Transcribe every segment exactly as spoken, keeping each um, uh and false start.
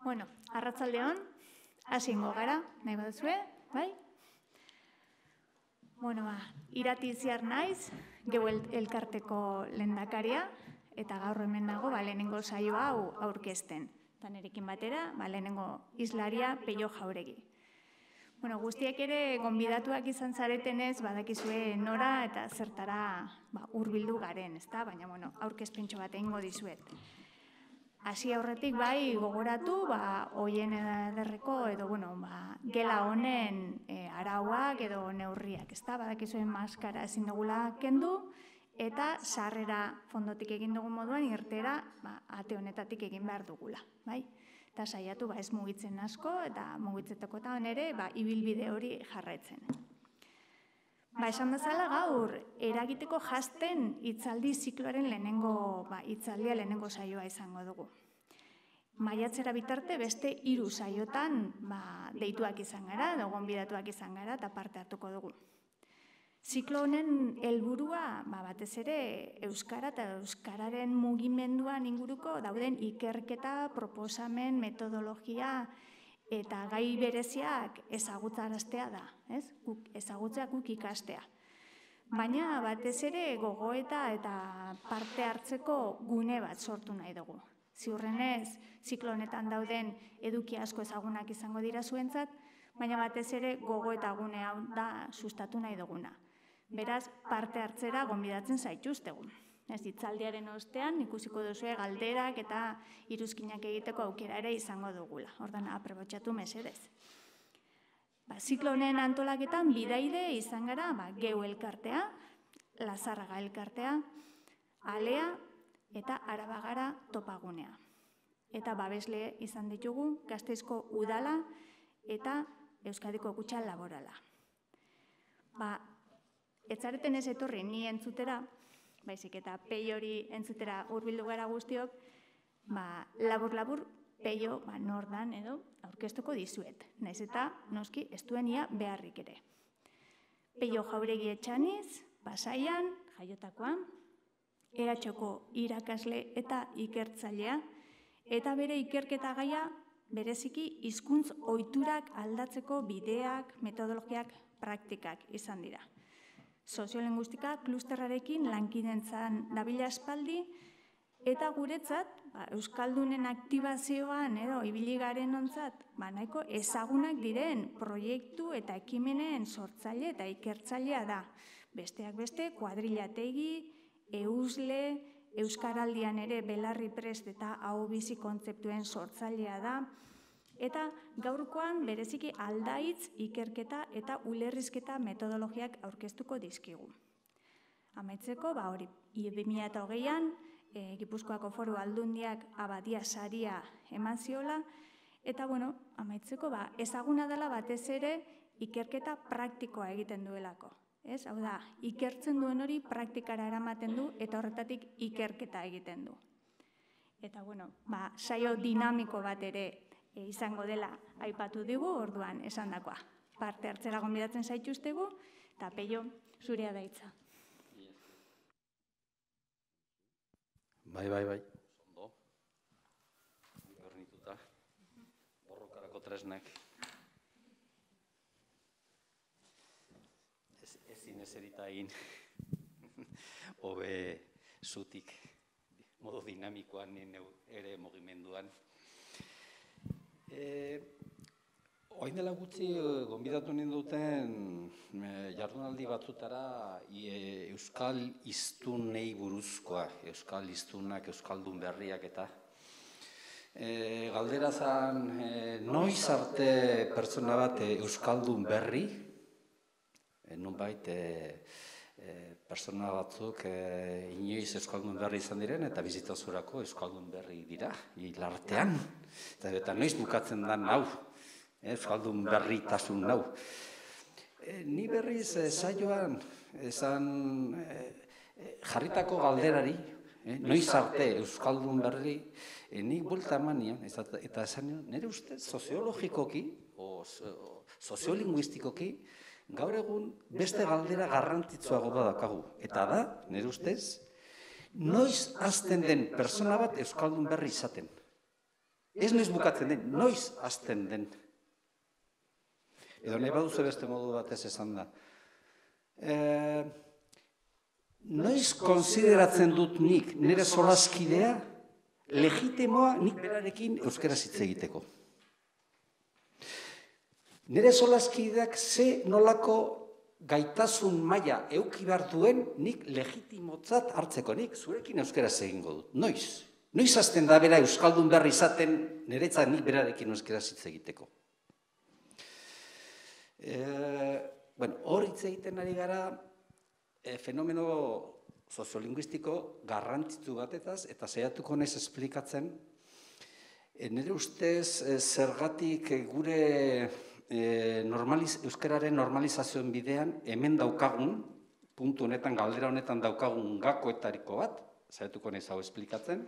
Bueno, arratsaldeon, hasingo gara, nahi baduzue, bai? Bueno, ba, Irati Ziar naiz, geu elkarteko lehendakaria, eta gaur hemen dago, ba, lehenengo saio hau aurkezten. Eta nerekin batera, ba, lehenengo islaria Peio Jauregi. Bueno, guztiek ere gonbidatuak izan zaretenez, badakizue nora eta zertara ba, hurbildu garen, ezta? Baina, bueno, aurkezpentxo bat egingo dizuet. Hasi aurretik bai gogoratu, ba, hoien ederreko edo, bueno, ba, gela honen e, arauak edo neurriak, ezta? Badakizuen maskara ezin dugula kendu, eta sarrera fondotik egin dugun moduan irtera ba, ate honetatik egin behar dugula, bai? Eta saiatu ba, ez mugitzen asko eta mugitzetako eta ere ba, ibilbide hori jarraitzen. Ba, esan bezala gaur, eragiteko jasten hitzaldi zikloaren lehenengo ba, hitzaldia lehenengo saioa izango dugu. Maiatzera bitarte beste hiru saiotan ba, deituak izan gara, edo gonbidatuak izan gara eta parte hartuko dugu. Ziklo honen helburua ba, batez ere euskara eta euskararen mugimenduan inguruko dauden ikerketa, proposamen, metodologia eta gai bereziak ezagutaraztea da, ez? Guk ezagutzeak guk ikastea. Baina batez ere gogoeta eta parte hartzeko gune bat sortu nahi dugu. Ziurrenez, ziklo honetan dauden eduki asko ezagunak izango dira zuentzat, baina batez ere gogoeta gune hau da sustatu nahi duguna. Beraz, parte hartzera gonbidatzen zaituztegu. Ez hitzaldiaren ostean ikusiko duzue galderak eta iruzkinak egiteko aukera ere izango dugula. Ordan aprobetxatu mesedez. Ba, ziklo honen antolaketan bidaide izan gara ba, geu elkartea, Lazarraga elkartea, Alea eta Arabagara topagunea. Eta babesle izan ditugu Gasteizko Udala eta Euskadiko Kutxa Laborala. Ba, etzareten ez etorri ni entzutera, baizik eta Peio hori entzutera hurbildu gara guztiok, ba, labur-labur Peio ba, nordan edo aurkeztuko dizuet. Naiz eta noski ez duen ia beharrik ere. Peio Jauregi Etxaniz, Pasaian, jaiotakoa, eratxoko irakasle eta ikertzailea, eta bere ikerketa gaia bereziki hizkuntz ohiturak aldatzeko bideak, metodologiak, praktikak izan dira. Soziolinguistika klusterrarekin lankidentzan dabila aspaldi, eta guretzat, ba, euskaldunen aktibazioan edo ibili garen ontzat, ba, nahiko ezagunak diren proiektu eta ekimenen sortzaile eta ikertzailea da. Besteak beste, kuadrilategi, eusle, euskaraldian ere belarri prest eta ahobizi kontzeptuen sortzailea da, eta gaurkoan bereziki aldaitz, ikerketa eta ulerrizketa metodologiak aurkeztuko dizkigu. Amaitzeko, ba hori, bi mila hogeian, e, Gipuzkoako Foru Aldundiak abadia saria eman ziola, eta bueno, amaitzeko, ba, ezaguna dela batez ere ikerketa praktikoa egiten duelako. Ez? Hau da, ikertzen duen hori praktikara eramaten du eta horretatik ikerketa egiten du. Eta bueno, ba, saio dinamiko bat ere E, izango dela aipatu digu, orduan esandakoa. Parte hartzera gonbidatzen zaituztegu, eta Peio, zurea da hitza. Bai, bai, bai. Ondo. Gornituta. Borrokarako tresnek. Ezin ezerita egin. Hobe zutik. Modo dinamikoan ere mugimenduan. Oain dela gutxi gonbidatu ninduten jardunaldi batzutara euskal hiztunei buruzkoa, euskal hiztunak, euskaldun berriak eta galdera zan, noiz arte pertsona bat euskaldun berri, nonbait pertsona batzuk inoiz euskaldun berri izan diren eta bizitazurako euskaldun berri dira, hilartean. Eta noiz bukatzen da nau, euskaldun berritasun nau. Ni berriz saioan jarritako galderari, noiz arte euskaldun berri, nik buelta eman nion, eta esan nion, nire ustez soziologikoki, soziolinguistikoki, gaur egun beste galdera garrantzitsuago badakagu. Eta da, nire ustez, noiz hasten den pertsona bat euskaldun berri izaten. Ez noiz bukatzen den, noiz hasten den. Edo nahi baduzu beste modu batez esan da. Noiz konsideratzen dut nik nire solaskidea legitimoa nik berarekin euskaraz hitz egiteko. Nire solaskideak ze nolako gaitasun maila euki behar duen nik legitimotzat hartzeko, nik zurekin euskaraz egingo dut. Noiz? Noiz hasten da bera euskaldun berri izaten niretzat nik berarekin euskaraz hitz egiteko. Bueno, hor hitz egiten ari gara fenomeno soziolinguistiko garrantzitsu batetaz, eta saiatuko naiz esplikatzen, nire ustez zergatik gure euskararen normalizazioen bidean hemen daukagun, puntu honetan, galdera honetan daukagun gakoetariko bat, saiatuko naiz hau esplikatzen.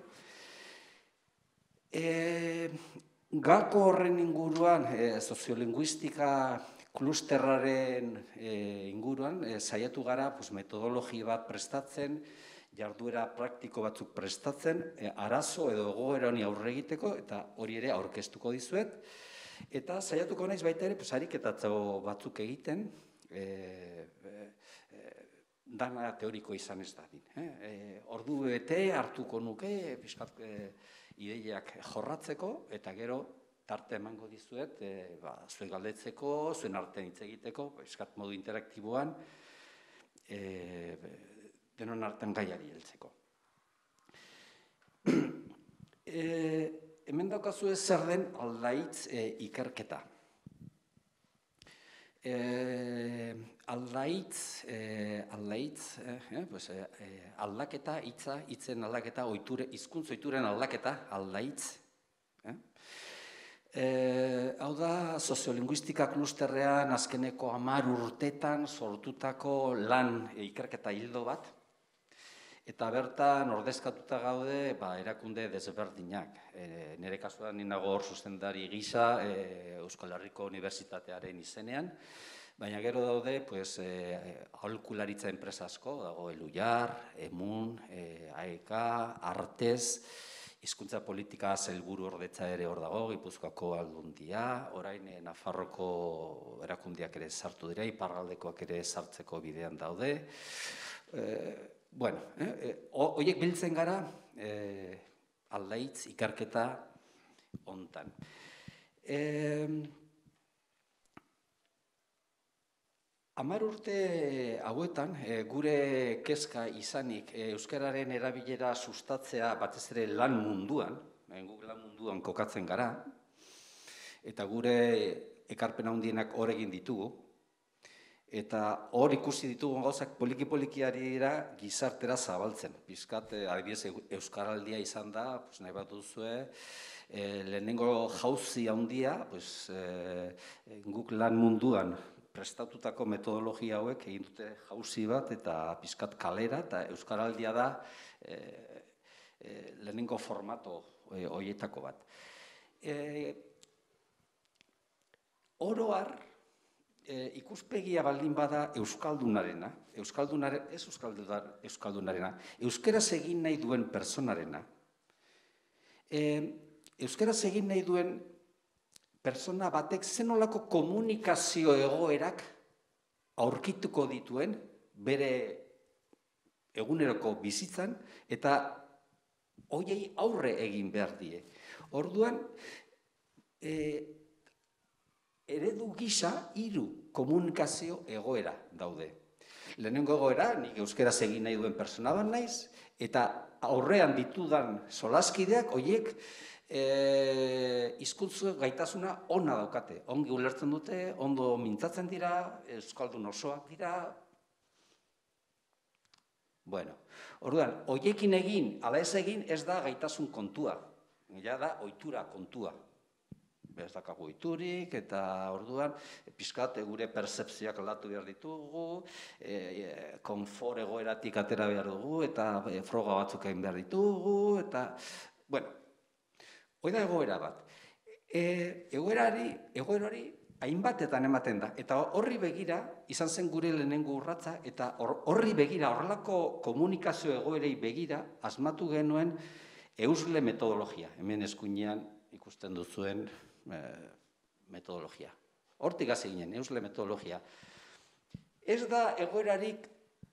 Gako horren inguruan, soziolinguistika klusterraren inguruan, saiatu gara metodologi bat prestatzen, jarduera praktiko batzuk prestatzen, arazo edo egoera honi aurre egiteko, eta hori ere aurkeztuko dizuet. Eta saiatuko naiz baita ere, ariketatxo batzuk egiten, dana teoriko izan ez dadin. Ordu bete hartuko nuke, pixkat ideiak jorratzeko, eta gero tarte emango dizuet, zuen galdetzeko, zuen artean hitz egiteko, pixkat modu interaktiboan, denon artean gaiari heltzeko. Hemen daukazu ez zer den aldaitz ikerketa. Aldaitz, aldaitz, aldaketa, hitza, hitzen aldaketa, hizkuntz ohituren aldaketa, aldaitz. Hau da, soziolinguistika klusterrean azkeneko hamar urtetan sortutako lan ikerketa hildo bat, eta bertan ordezkatuta gaude erakunde desberdinak. Nire kasuan ninago hor zuzendari gisa Euskal Herriko Unibertsitatearen izenean, baina gero daude aholkularitza enpresa asko, dago Elujar, Emun, A E K, Artez, hizkuntza politika sailburu ordetza ere hor dago, Gipuzkoako Aldundia, orain Nafarroko erakundiak ere sartu dira, iparraldekoak ere sartzeko bidean daude. Bueno, horiek biltzen gara aldaitz ikerketa hontan. Hamar urte hauetan, gure kezka izanik euskararen erabilera sustatzea batez ere lan munduan, guk lan munduan kokatzen gara, eta gure ekarpen handienak hor egin ditugu, eta hor ikusi ditugun gauzak poliki-polikiari dira gizartera zabaltzen. Bizkat, adibidez, euskaraldia izan da, nahi bat duzue, lehenengo jauzi handia, guk lan munduan prestatutako metodologia hauek egin dute jauzi bat eta bizkat kalera, eta euskaraldia da lehenengo formato horietako bat. Oro har, ikuspegia baldin bada euskaldunarena, euskaldunaren, ez euskaldunarena, euskaraz egin nahi duen personarena, euskaraz egin nahi duen persona batek zenolako komunikazio egoerak aurkituko dituen bere eguneroko bizitzan, eta horiei aurre egin behar die. Orduan, eredu gisa hiru komunikazio egoera daude. Lehenengo egoera, nik euskaraz egin nahi duen persona bat naiz, eta aurrean ditudan solaskideak horiek hizkuntza gaitasuna ona daukate. Ongi ulertzen dute, ondo mintzatzen dira, euskaldun osoak dira. Bueno, orduan, horiekin egin, ala ez egin, ez da gaitasun kontua. Ja da, ohitura kontua. Ez dakago ohiturik, eta orduan, pixkat, gure pertzepzioak aldatu behar ditugu, konfort egoeratik atera behar dugu, eta froga batzuk egin behar ditugu, eta, bueno, hori da egoera bat. Egoerari, egoerari, hainbatetan ematen da, eta horri begira, izan zen gure lehenengo urratza, eta horri begira, horrelako komunikazio egoerei begira, asmatu genuen eusle metodologia, hemen eskuinean ikusten duzuen metodologia. Hortik hasi ginen, eusle metodologia. Ez da egoerarik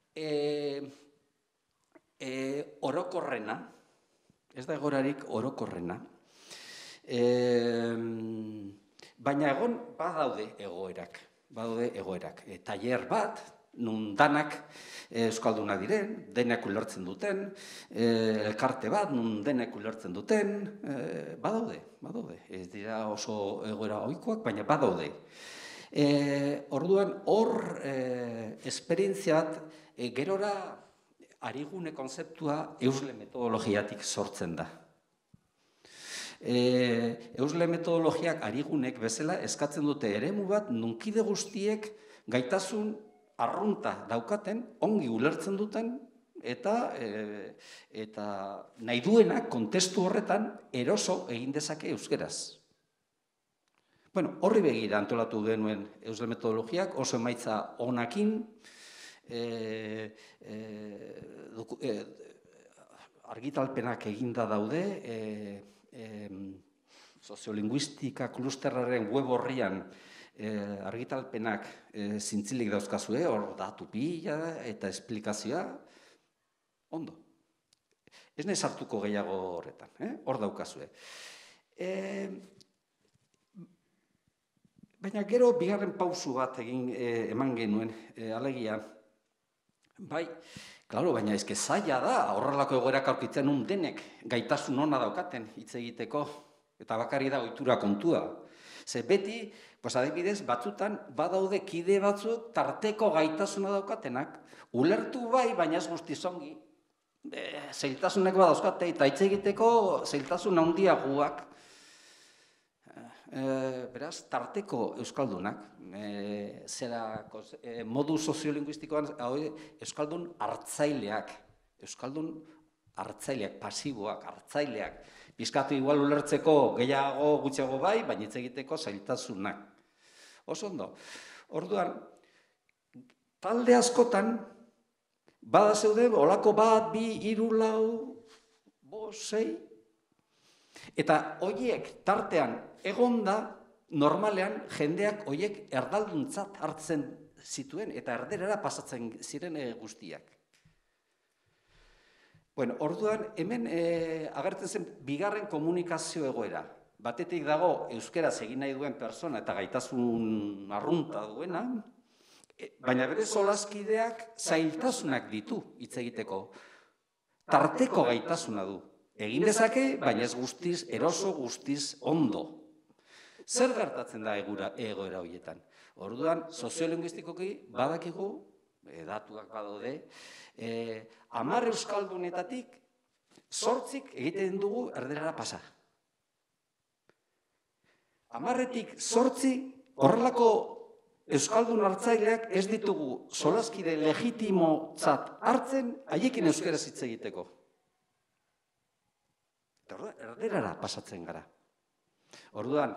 orokorrena, ez da egoerarik orokorrena, baina egon badaude egoerak, badaude egoerak. Tailer bat, nun danak euskaldunak diren, denek ulertzen duten, elkarte bat, nun denek ulertzen duten, badaude, badaude. Ez dira oso egoera ohikoak, baina badaude. Orduan, hor esperientzia bat, gerora arigune konzeptua eusle metodologiatik sortzen da. Eusle metodologiak arigunek bezala eskatzen dute eremu bat, nunkide guztiek gaitasun arrunta daukaten, ongi ulertzen duten, eta nahi duenak kontestu horretan eroso egin dezake euskeraz. Bueno, horri begira antolatu genuen eusle metodologiak, oso emaitza onakin, argitalpenak eginda daude, soziolinguistika klusterraren web horrian argitalpenak zintzilik dauzkazue, hor datu pila eta esplikazioa, ondo. Ez nahi sartuko gehiago horretan, hor daukazue. Baina gero bigarren pausu bat egin eman genuen, alegia, bai, klaro, baina ezke zaila da, horrelako egoerak aurkitzen un denek gaitasun ona daukaten hitz egiteko, eta bakarri da ohitura kontua. Ze beti, pues adibidez, batzutan badaude kide batzuk tarteko gaitasuna daukatenak, ulertu bai, baina ez guztiz ongi, zailtasunek badauzkate, eta hitz egiteko zailtasun handiagoak. Beraz, tarteko euskaldunak, modu soziolinguistikoan euskaldun hartzaileak, euskaldun hartzaileak, pasiboak, hartzaileak, pizkatu igual ulertzeko gehiago gutxiago bai, baina hitz egiteko zailtasunak. Oso ondo. Orduan, talde askotan, bada zeude, olako bat, bi, hiru, lau, bost, sei, eta horiek tartean egonda, normalean jendeak horiek erdalduntzat hartzen zituen eta erderera pasatzen ziren guztiak. Bueno, orduan, hemen agertzen zen bigarren komunikazio egoera. Batetik dago euskeraz egin nahi duen persona eta gaitasun arrunta duena, baina bere solaskideak zailtasunak ditu hitz egiteko. Tarteko gaitasuna du. Egin dezake, baina ez guztiz, eroso guztiz ondo. Zer gertatzen da egoera horietan? Orduan, soziolinguistikoki badakigu, datuak badaude, hamar euskaldunetatik zortzik egiten dugu erderara pasa. Hamarretik zortzi horrelako euskaldun hartzaileak ez ditugu solaskide legitimotzat hartzen haiekin euskeraz hitz egiteko. Erderara pasatzen gara. Orduan,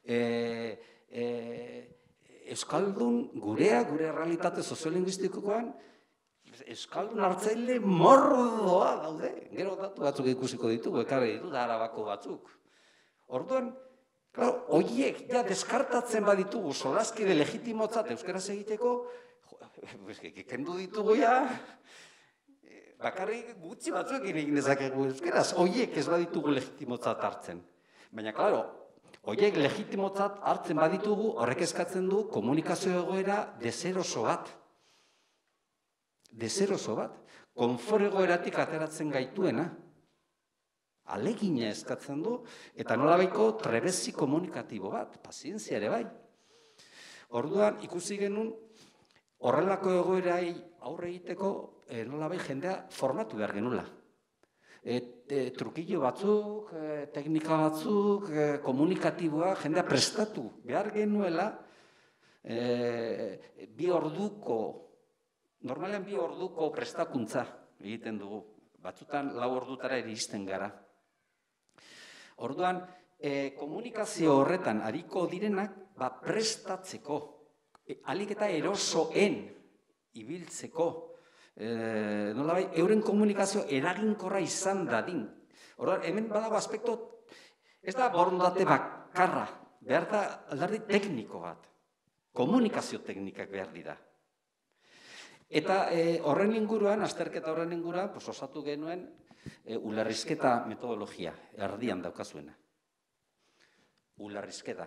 euskaldun gurea, gure realitate soziolinguistikoan, euskaldun hartzaile mordoa daude. Gero datu batzuk ikusiko ditugu, ekarri ditu da Arabako batzuk. Orduan, horiek ja deskartatzen baditugu solaskide legitimotzat euskaraz egiteko, kendu ditugu ja, bakarrik gutxi batzuekin egin dezakegu euskaraz, horiek ez baditugu legitimotzat hartzen. Baina, klaro, horiek legitimotzat hartzen baditugu, horrek eskatzen du komunikazio egoera deseroso bat. Deseroso bat. Konfor egoeratik ateratzen gaituena. Alegina eskatzen du, eta nolabaiko trebezi komunikatibo bat, pazientzia ere bai. Orduan, ikusi genuen, horrelako egoerai aurre egiteko, nolabai jendea formatu behar genuela. Trukillo batzuk, teknika batzuk, komunikatiboa, jendea prestatu behar genuela, bi orduko, normalean bi orduko prestakuntza egiten dugu. Batzutan lau ordutara iristen gara. Orduan, komunikazio horretan ariko direnak prestatzeko, alik eta erosoen ibiltzeko, nolabai, euren komunikazio eraginkorra izan dadin. Orduan, hemen badago aspekto Ez da borondate bakarra, behar da alderdi tekniko bat. Komunikazio teknikak behar dira. Eta horren inguruan, azterketa horren inguruan, osatu genuen ulerrizketa metodologia, erdian daukazuena. Ulerrizketa.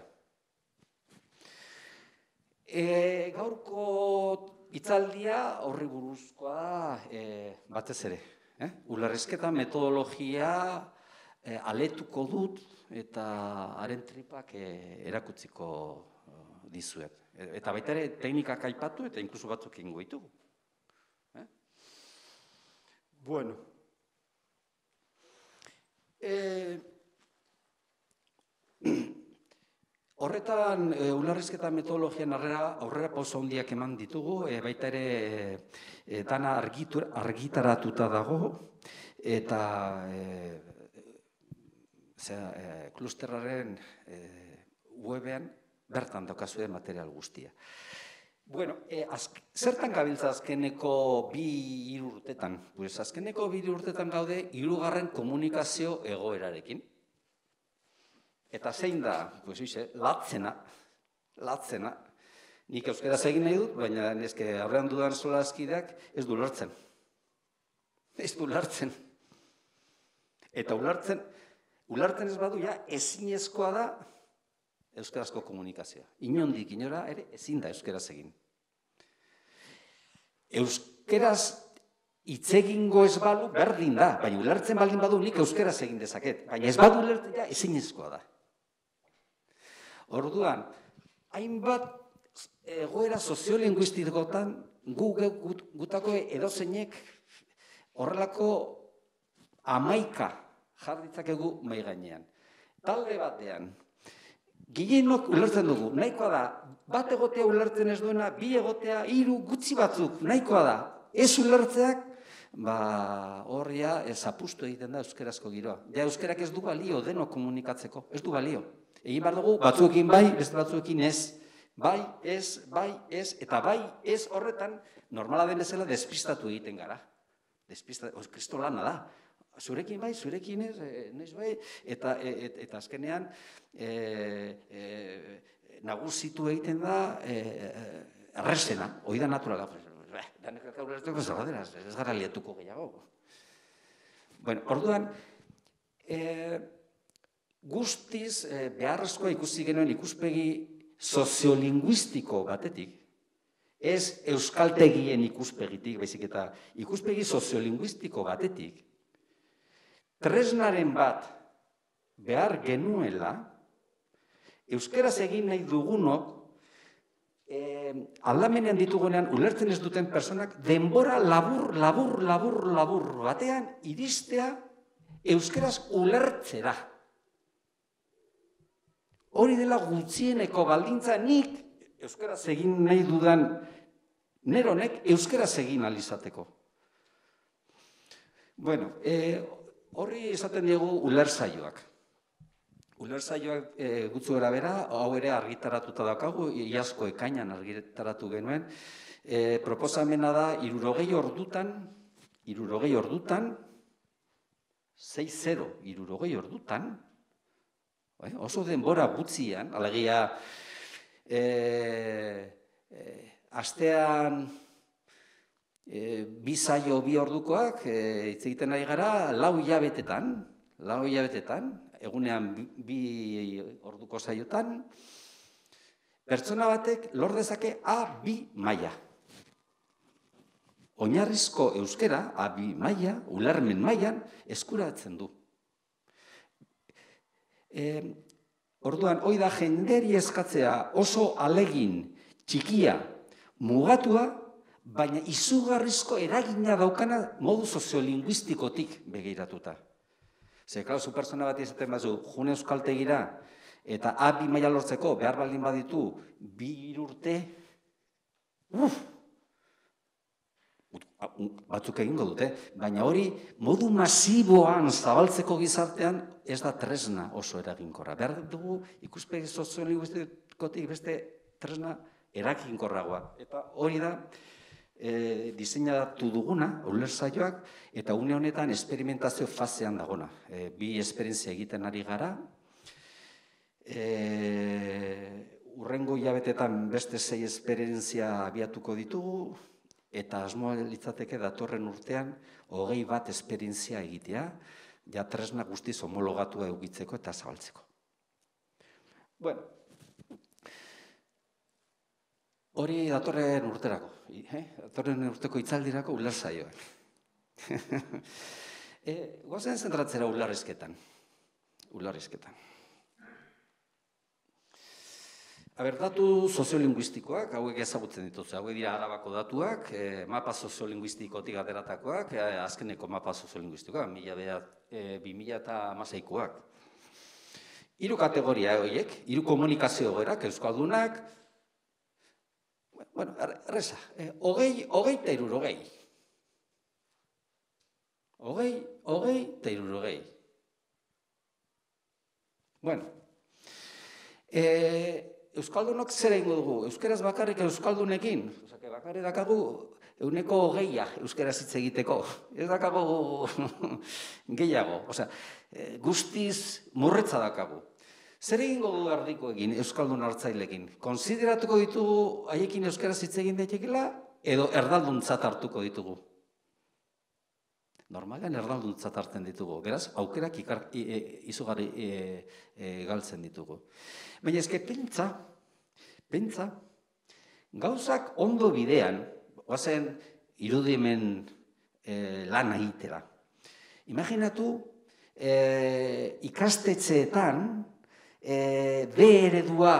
Gaurko hitzaldia horri buruzkoa batez ere. Ulerrizketa metodologia aletuko dut eta haren tripak erakutziko dizuet. Eta baita ere teknikak aipatu eta inkluso batzuk egingo ditugu. Bueno. Horretan, ulerrizketa metodologian aurrera pauso handiak eman ditugu, baita ere dana argitaratuta dago, eta klusterraren webean bertan daukazue material guztia. Bueno, zertan gabiltza azkeneko bi hiru urtetan? Pues azkeneko bi hiru urtetan gaude hirugarren komunikazio egoerarekin. Eta zein da, pues oize, latzena, latzena. Nik euskaraz egin nahi dut, baina neske aurrean dudan solaskideak ez du ulertzen. Ez du ulertzen. Eta ulertzen, ulertzen ez badu ja ezinezkoa da euskarazko komunikazioa. Inondik inora ere ezin da euskaraz egin. Euskaraz hitz egingo ez balu berdin da, baina ulertzen baldin badu nik euskaraz egin dezaket. Baina ez badu ulertzen ja ezinezkoa da. Orduan, hainbat egoera soziolinguistikotan gu gutako edozeinek horrelako hamaika jar ditzakegu mahai gainean. Talde batean, gehienok ulertzen dugu, nahikoa da, bat egotea ulertzen ez duena, bi egotea, hiru gutxi batzuk, nahikoa da. Ez ulertzeak, ba, horria zapustu egiten da euskarazko giroa. Ja, euskarak ez du balio denok komunikatzeko, ez du balio. Egin behar dugu, batzuekin bai, beste batzuekin ez. Bai, ez, bai, ez, eta bai, ez horretan, normala den bezala despistatu egiten gara. Despistatu, kristo lana da. Zurekin bai, zurekin ez, noiz bai, eta azkenean nagusitu egiten da errezena, hori da naturala. Danek ulertuko zerraderaz, ez gara liatuko gehiago. Bueno, orduan, guztiz beharrezkoa ikusi genuen ikuspegi soziolinguistiko batetik, ez euskaltegien ikuspegitik, baizik eta ikuspegi soziolinguistiko batetik, tresnaren bat behar genuela, euskaraz egin nahi dugunok, aldamenean ditugunean ulertzen ez duten personak, denbora labur, labur, labur, labur batean iristea euskaraz ulertzera. Hori dela gutxieneko baldintza nik euskaraz egin nahi dudan neronek euskaraz egin alizateko. Bueno, horri esaten diegu ulertzaioak. Ulertzaioak gutzu gara bera, hau ere argitaratuta daukagu, iazko ekainan argitaratu genuen. Proposamena da, hirurogei ordutan, hirurogei ordutan, sei zero, hirurogei ordutan, oso denbora gutxian, alegia, astean bi saio bi ordukoak, hitz egiten ari gara, lau hilabetetan, lau hilabetetan, egunean bi orduko saiotan, pertsona batek lor dezake A bi maila. Oinarrizko euskera, A bi maila, ulermen mailan, eskuratzen du. Orduan, hoi da jenderi eskatzea oso alegin txikia mugatua, baina izugarrizko eragina daukana modu soziolinguistikotik begiratuta. Zer, klar, zu pertsona bat izaten bazu, june euskaltegira, eta A bi maila lortzeko behar baldin baditu bi urte, uff, batzuk egingo dute, baina hori modu masiboan zabaltzeko gizartean ez da tresna oso eraginkorra. Behar dugu ikuspegi soziolinguistikotik beste tresna eraginkorragoa. Eta hori da diseinatu duguna, ulertzaioak, eta une honetan esperimentazio fasean dagona. Bi esperientzia egiten ari gara, Urrengo hilabetetan beste sei esperientzia abiatuko ditugu, eta asmoa litzateke datorren urtean hogei bat esperientzia egitea, ja tresna guztiz homologatua eukitzeko eta zabaltzeko. Bueno, hori datorren urterako, datorren urteko hitzaldirako ular saioan. Goazen zentratzera ularrizketan, ularrizketan. Aber, datu soziolinguistikoak, hauek ezagutzen dituzte, hauek dira Arabako datuak, mapa soziolinguistikotik ateratakoak, azkeneko mapa soziolinguistikoak, bi mila hamaseikoak. Hiru kategoria horiek, hiru komunikazio egoerak, euskaldunak, bueno, erreza, hogei, hogei eta hirurogei. Hogei, hogei eta hirurogei. Bueno, eh... Euskaldunok zer egingo dugu? Euskeraz bakarrik euskaldunekin? Osake, bakarrik dakagu euneko hogeiak euskeraz hitz egiteko. Ez dakagu gehiago. Osea, guztiz murretza dakagu. Zer egingo du erdikoekin, euskaldun hartzailekin? Konsideratuko ditugu haiekin euskeraz hitz egin daitekela edo erdalduntzat hartuko ditugu? Normalean erdalduntzat hartzen ditugu. Beraz, aukerak izugarri galtzen ditugu. Baina ezke, pentsa, pentsa, gauzak ondo bidean, oazen irudimen lan egitera. Imaginatu, ikastetxeetan, B eredua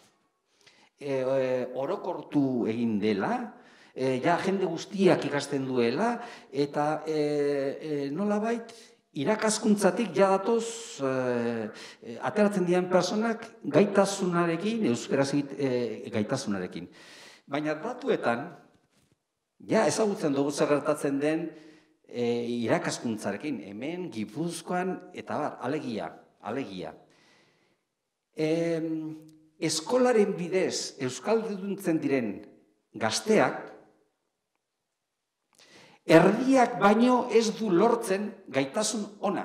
orokortu egin dela, ja jende guztiak ikasten duela, eta nolabait, irakaskuntzatik jadatoz ateratzen dian personak gaitasunarekin, euskeraz gaitasunarekin. Baina datuetan, ja ezagutzen dugu zer gertatzen den irakaskuntzarekin, hemen, Gipuzkoan, eta bar, alegia, alegia. Eskolaren bidez euskalduntzen diren gazteak, erdiak baino ez du lortzen gaitasun ona.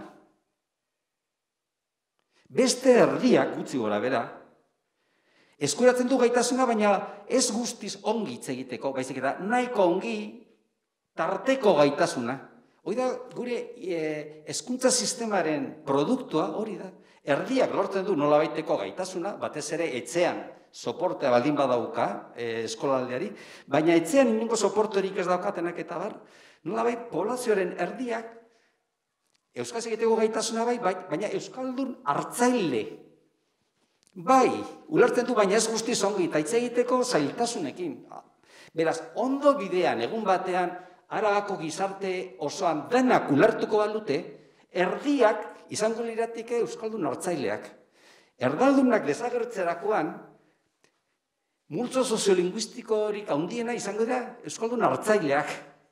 Beste erdiak, gutxi gora bera, eskuratzen du gaitasuna, baina ez guztiz ongi hitz egiteko, baizik eta nahiko ongi tarteko gaitasuna. Hori da, gure hezkuntza sistemaren produktua hori da. Erdiak lortzen du nolabaiteko gaitasuna, batez ere etxean soportea baldin badauka eskolaldeari, baina etxean inongo soportorik ez daukatenak eta bar, nolabait poblazioaren erdiak euskaz egiteko gaitasuna bai, baina euskaldun hartzaile. Bai, ulertzen du, baina ez guztiz ongi, eta hitz egiteko zailtasunekin. Beraz, ondo bidean, egun batean, Arabako gizarte osoan denak ulertuko balute, erdiak izango lirateke euskaldun hartzaileak. Erdaldunak desagertzerakoan, multzo soziolinguistikorik handiena izango dira euskaldun hartzaileak.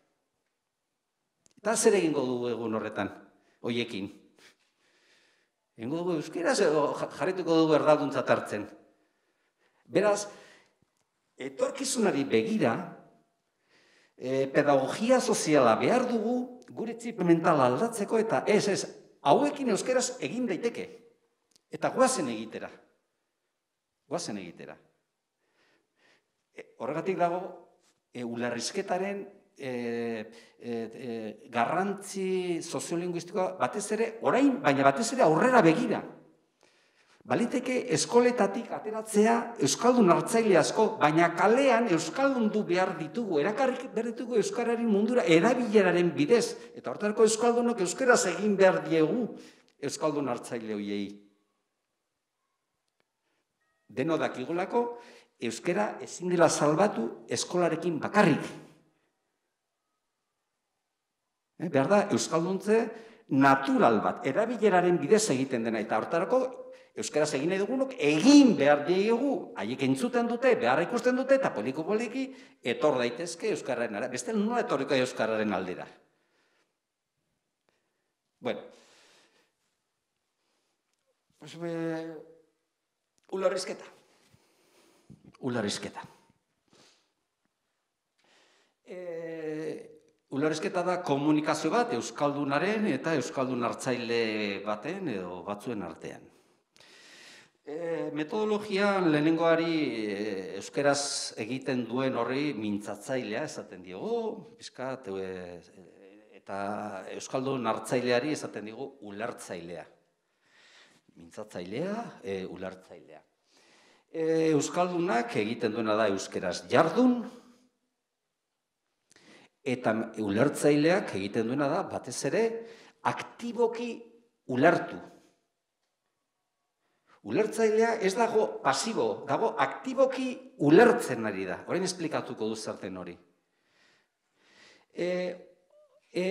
Eta zer egingo dugu egun horretan, hoiekin? Egingo dugu euskeraz edo jarrituko dugu erdalduntzat hartzen. Beraz, etorkizunari begira, pedagogia soziala behar dugu gure txip mentala aldatzeko eta ez ez, hauekin euskeraz egin daiteke. Eta guazen egitera. Guazen egitera. Horregatik dago, ularrizketaren garrantzi soziolinguistikoa batez ere, orain, baina batez ere aurrera begira. Baliteke eskoletatik ateratzea euskaldun hartzaile asko, baina kalean euskaldun du behar ditugu, erakarrik behar ditugu euskararen mundura erabileraren bidez. Eta hortarako euskaldunok euskaraz egin behar diegu euskaldun hartzaile hoiei. Deno dakigulako, euskara ezin dela salbatu eskolarekin bakarrik. Behar da, euskalduntze natural bat, erabileraren bidez egiten dena, eta hortarako euskaraz egin nahi dugunok, egin behar diegu, haiek entzuten dute, behar ikusten dute, eta poliko-poliki etor daitezke euskararen ara. Beste nola etorriko euskararen aldera. Bueno. Pues, ularrizketa. Ularrizketa. Ularrizketa da komunikazio bat euskaldunaren eta euskaldun hartzaile baten edo batzuen artean. E, metodologia lehenengoari e, euskeraz egiten duen horri mintzatzailea esaten diogu, pizkat, e, eta euskaldun hartzaileari esaten digu ulertzailea. Mintzatzailea, e, ulertzailea. E, euskaldunak egiten duena da euskeraz jardun, eta ulertzaileak egiten duena da batez ere aktiboki ulertu. Ulertzailea ez dago pasibo, dago aktiboki ulertzen ari da. Orain esplikatuko du zerten hori. E, e,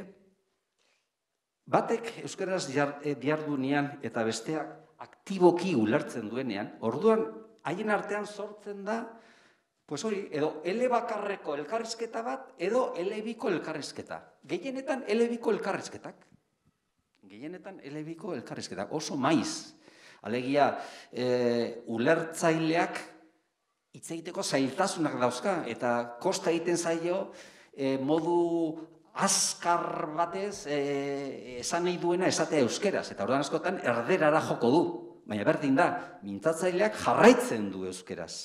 batek euskaraz diardunean eta besteak aktiboki ulertzen duenean, orduan haien artean sortzen da, pues hori, edo ele bakarreko elkarrizketa bat, edo ele biko elkarrizketa. Gehienetan ele biko elkarrizketak. Gehienetan ele biko elkarrizketak. Oso maiz. Alegia, e, ulertzaileak hitz egiteko zailtasunak dauzka, eta kosta egiten zaio e, modu azkar batez e, esan nahi duena esatea euskeraz, eta orduan askotan erderara joko du. Baina berdin da, mintzatzaileak jarraitzen du euskeraz.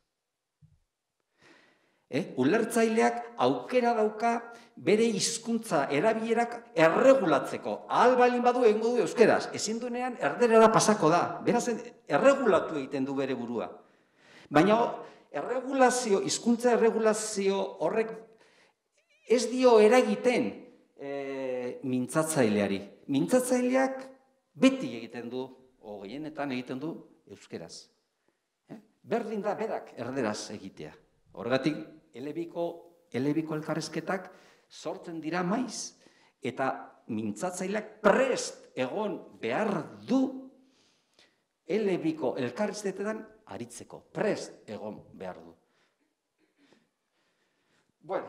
E, ulertzaileak aukera dauka bere hizkuntza erabilerak erregulatzeko. Ahal balin badu egingo du euskeraz. Ezin duenean erderara pasako da. Beraz, erregulatu egiten du bere burua. Baina erregulazio, hizkuntza erregulazio horrek ez dio eragiten e, mintzatzaileari. Mintzatzaileak beti egiten du, o gehienetan egiten du euskeraz. E? Berdin da berak erderaz egitea. Horregatik, elebiko, elebiko elkarrezketak sortzen dira maiz, eta mintzatzaileak prest egon behar du elebiko elkarrezketetan aritzeko. Prest egon behar du. Bueno.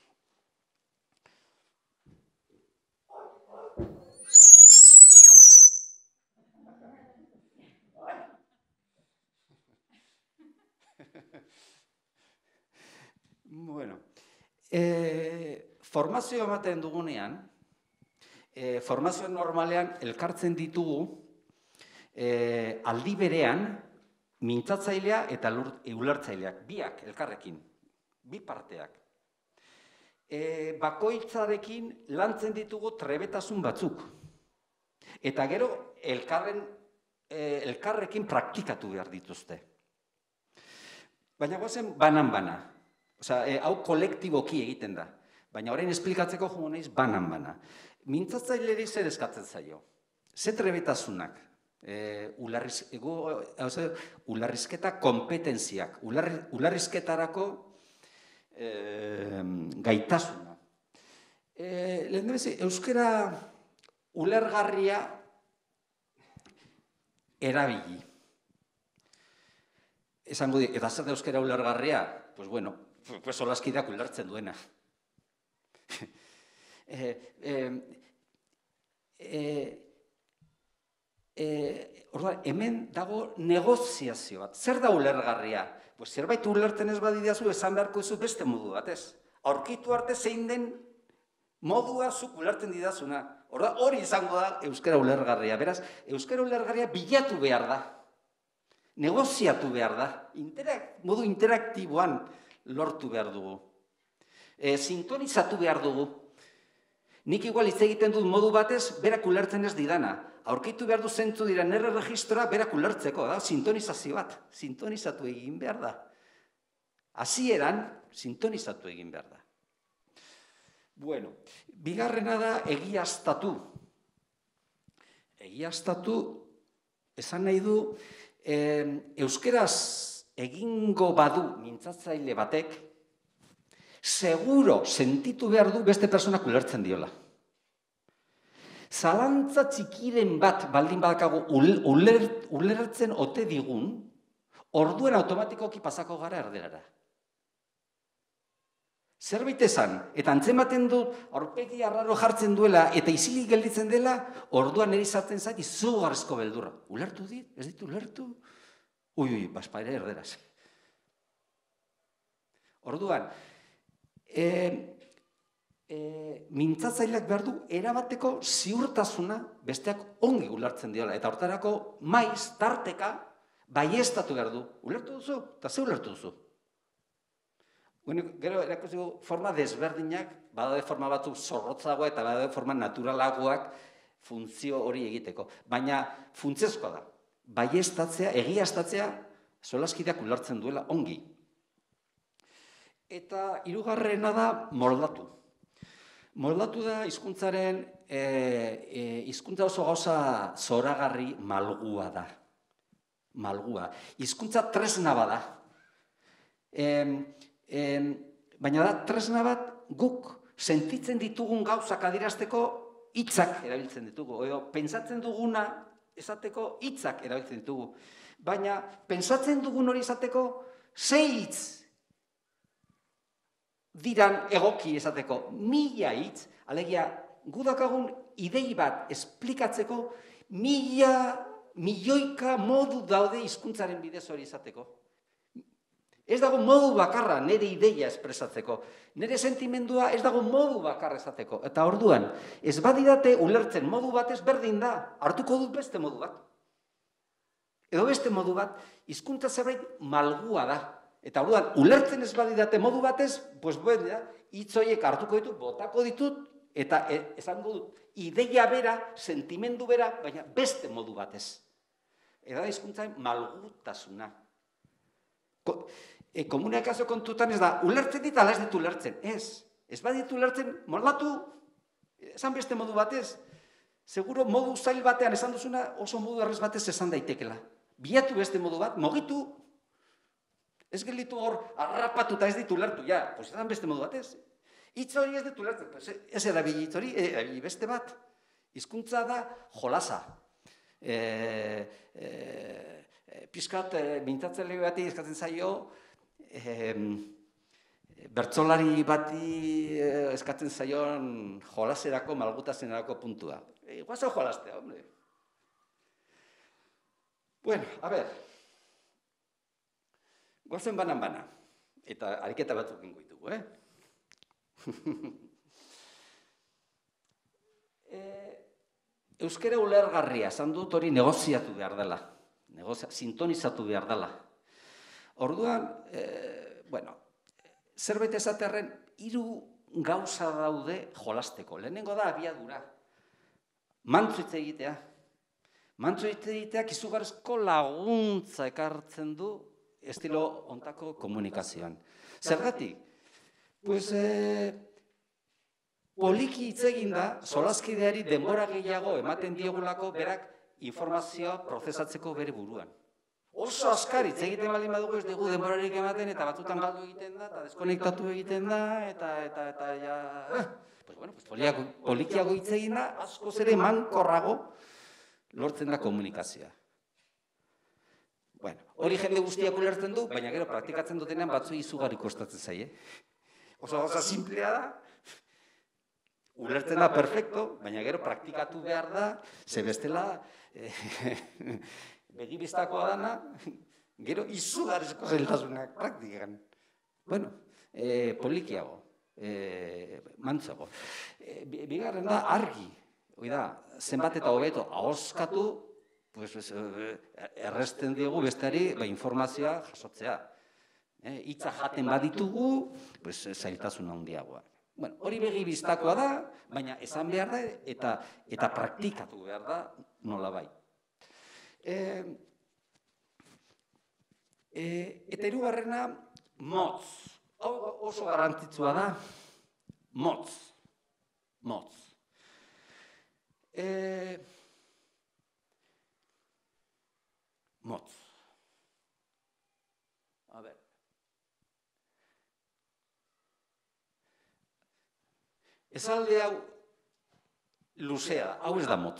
Bueno, e, formazio ematen dugunean, e, formazio normalean elkartzen ditugu e, aldi berean mintzatzailea eta ulertzaileak, biak elkarrekin, bi parteak. E, bakoitzarekin lantzen ditugu trebetasun batzuk. Eta gero elkarren, e, elkarrekin praktikatu behar dituzte. Baina gozen banan-bana. Osea, e, hau kolektiboki egiten da. Baina orain esplikatzeko jongo naiz banan-bana. Mintzatzaileri zer eskatzen zaio? Ze trebetasunak? E, ularriz, ego, hauze, ularrizketa kompetentziak. Ularri, ularrizketarako e, gaitasuna. E, lehen debezi, euskera ulergarria erabili. Esango di, eta zer da euskera ulergarria? Pues bueno, pues solaskideak ulertzen duena. e, e, e, e, orduan, hemen dago negoziazio bat. Zer da ulergarria? Pues zerbait ulertzen ez badidazu, esan beharko zu beste modu batez. Aurkitu arte zein den modua zuk ulertzen didazuna. Orduan, hori izango da euskara ulergarria. Beraz, euskara ulergarria bilatu behar da. Negoziatu behar da. Interak, modu interaktiboan lortu behar dugu. E, sintonizatu behar dugu. Nik igual hitz egiten dut modu batez, berak ulertzen ez didana. Aurkitu behar du zentzu dira nere registroa berak ulertzeko, da, sintonizazio bat. Sintonizatu egin behar da. Hasieran, sintonizatu egin behar da. Bueno, bigarrena da egiaztatu. Egiaztatu, esan nahi du, eh, euskeraz egingo badu mintzatzaile batek, seguro sentitu behar du beste personak ulertzen diola. Zalantza txikiren bat baldin badakagu uler, ulertzen ote digun, orduen automatikoki pasako gara erderara. Zerbait esan, eta antzematen du aurpegi arraro jartzen duela eta isilik gelditzen dela, orduan niri sartzen zait izugarrizko beldurra. Ulertu dit? Ez ditu ulertu? Ui, ui, baspaire erderaz. Orduan, e, e, mintzatzaileak behar du erabateko ziurtasuna besteak ongi ulertzen diola. Eta hortarako maiz, tarteka, baieztatu behar du. Ulertu duzu? Eta ze ulertu duzu? Gero, erakutsiko forma desberdinak, badaude forma batzuk zorrotzagoa eta badaude forma naturalagoak funtzio hori egiteko. Baina funtsezkoa da. Baieztatzea, egiaztatzea, solaskideak ulertzen duela ongi. Eta hirugarrena da moldatu. Moldatu da hizkuntzaren, hizkuntza oso gauza zoragarri malgua da. Malgua. Hizkuntza tresna bada. Baina da tresna bat guk sentitzen ditugun gauzak adierazteko hitzak erabiltzen ditugu. Edo pentsatzen duguna esateko hitzak erabiltzen ditugu. Baina pentsatzen dugun hori esateko ze hitz diran egoki esateko mila hitz, alegia gudakagun idei bat esplikatzeko mila, milioika modu daude hizkuntzaren bidez hori esateko. Ez dago modu bakarra nire ideia espresatzeko. Nire sentimendua ez dago modu bakarra esateko. Eta orduan, ez badidate ulertzen modu batez berdin da, hartuko dut beste modu bat. Edo beste modu bat, hizkuntza zerbait malgua da. Eta orduan, ulertzen ez badidate modu batez, pues bueno, hitz horiek hartuko ditut, botako ditut, eta esango dut, ideia bera, sentimendu bera, baina beste modu batez. Eta da hizkuntzaren malgutasuna. Komunikazio kontutan ez da, ulertzen dit, ala ez ditu ulertzen. Ez, ez baditu ulertzen, moldatu, esan beste modu batez. Seguro modu zail batean esan duzuna, oso modu errez batez esan daitekela. Biatu beste modu bat, mogitu, ez gelitu hor, arrapatu eta ez ditu ulertu, ja, pues esan beste modu batez. Hitz hori ez ditu ulertzen, pues ez erabili hitz hori, erabili beste bat. Hizkuntza da jolasa. Piskat, mintzatzele bati eskatzen zaio, bertsolari bati eskatzen zaion jolaserako, malgutasenerako puntua. Guazo jolastea, hombre. Bueno, a ver, guazen banan-bana, eta ariketa batzuk ingo ditugu, eh? Euskara ulergarria, esan dut hori negoziatu behar dela. Sintonizatu behar dela. Orduan, bueno, zerbait esatearen hiru gauza daude jolasteko. Lehenengo da abiadura. Mantzu hitz egitea. Mantzu hitz egiteak izugarrizko laguntza ekartzen du estilo hontako komunikazioan. Zergatik? Pues, poliki hitz egin da, solaskideari denbora gehiago ematen diegulako berak informazioa prozesatzeko bere buruan. Oso askar hitz egiten baldin badugu ez dugu denborarik ematen eta batzutan galdu egiten da, eta deskonektatu egiten da, eta, eta, eta, ja... Pues bueno, pues polikiago hitz egin da, askoz ere mankorrago lortzen da komunikazioa. Bueno, hori jende guztiak ulertzen du, baina gero praktikatzen dutenean batzu izugarri kostatzen zaie. Oso gauza simplea da, ulertzen da perfecto, baina gero praktikatu behar da, ze bestela begibistakoa dana, gero izugarrizko zailtasunak praktikan. Bueno, polikiago, mantzago. Bigarren da, argi, hoi da, zenbat eta hobeto ahoskatu, erresten diegu besteari informazioa jasotzea. Hitza jaten baditugu, zailtasun handiagoa. Bueno, hori begibistakoa da, baina esan behar da eta praktikatu behar da nola bai. Eta hirugarrena, motz. Oso garrantzitsua da, motz. Motz. Motz. A ber. Esalde hau luzea, hau ez da motz.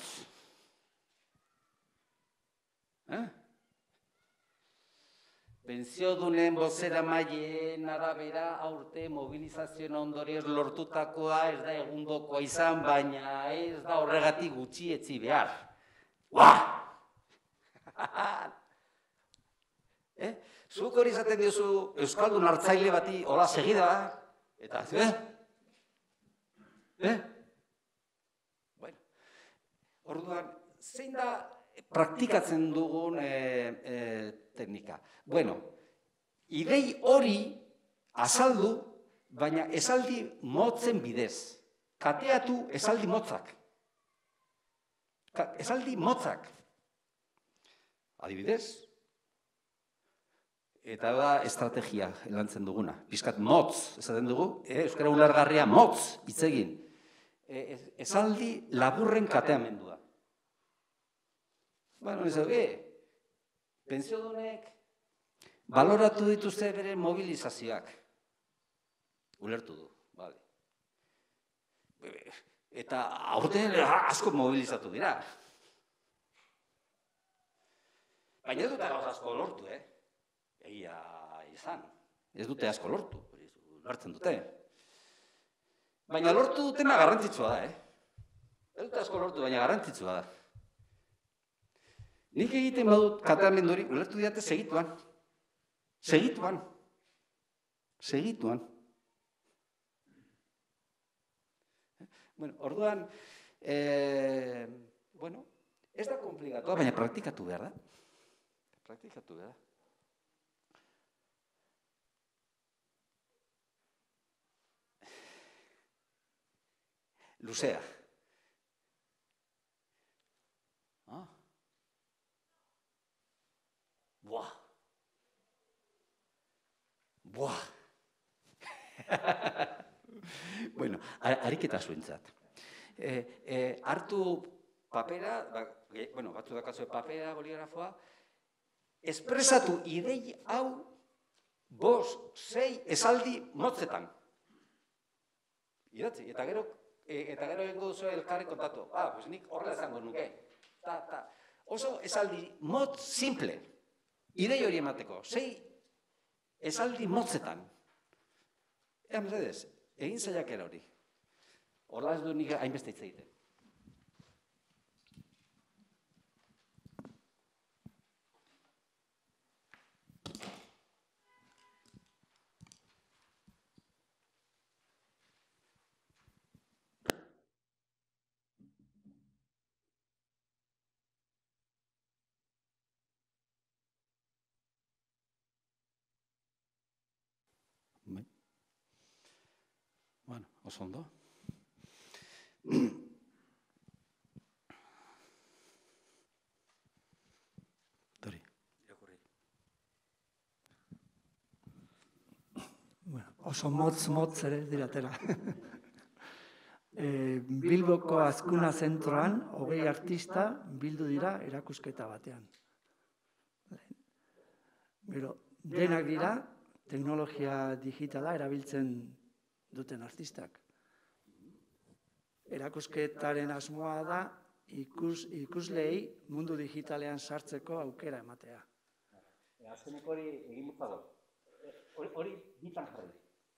Pentsiodunen bozera maileen arabera aurte mobilizazioen ondorioz lortutakoa ez da egundokoa izan, baina ez da horregatik gutxietzi behar. Uah! Zuk hori izaten diozu euskaldun hartzaile bati hola segida, eta eh? Eh? Bueno, orduan, zein da praktikatzen dugun teknika. Bueno, idei hori azaldu, baina esaldi motzen bidez. Kateatu esaldi motzak. Esaldi motzak. Adibidez, eta da estrategia lantzen duguna. Piskat motz, esaten dugu, euskara ulergarria motz, hitz egin. Esaldi laburren kateamendua. Bueno, ez dugu, pentsiodunek baloratu dituzte bere mobilizazioak. Ulertu du, bale. Eta aurten asko mobilizatu dira. Baina ez dute gauza asko lortu, eh? Egia izan. Ez dute asko lortu, lortzen dute. Baina lortu dutena garrantzitsua da, eh? Ez dute asko lortu, baina garrantzitsua da. Nik egiten badut kateamendu hori, ulertu diate segituan. Segituan. Segituan. Bueno, orduan, bueno, ez da komplikatua, baina praktikatu behar da. Praktikatu behar da. Luzea. Ah. Buah. Buah. Bueno, ariketa zuentzat. Hartu papera, bueno, batzu dakazue papera, boligrafoa, espresatu idei hau bost, sei esaldi motzetan. Idatzi, eta gero eta gero egingo duzu elkarri kontatu. Ah, pues nik horrela esango nuke. Ta, ta. Oso esaldi motz simple. Idei hori emateko. Sei esaldi motzetan. Ea, mesedez, egin saiakera hori. Horrela ez du nik hainbeste hitz egiten. Bueno, oso ondo. Dori, irakurri. Bueno, oso motz-motz ere diratera. Bilboko Azkuna zentroan, hogei artista bildu dira erakusketa batean. Gero, denak dira, teknologia digitala erabiltzen duten artistak. Erakusketaren asmoa da ikusleei mundu digitalean sartzeko aukera ematea. Azkeneko hori egin mutzago. Hori bitan jarri.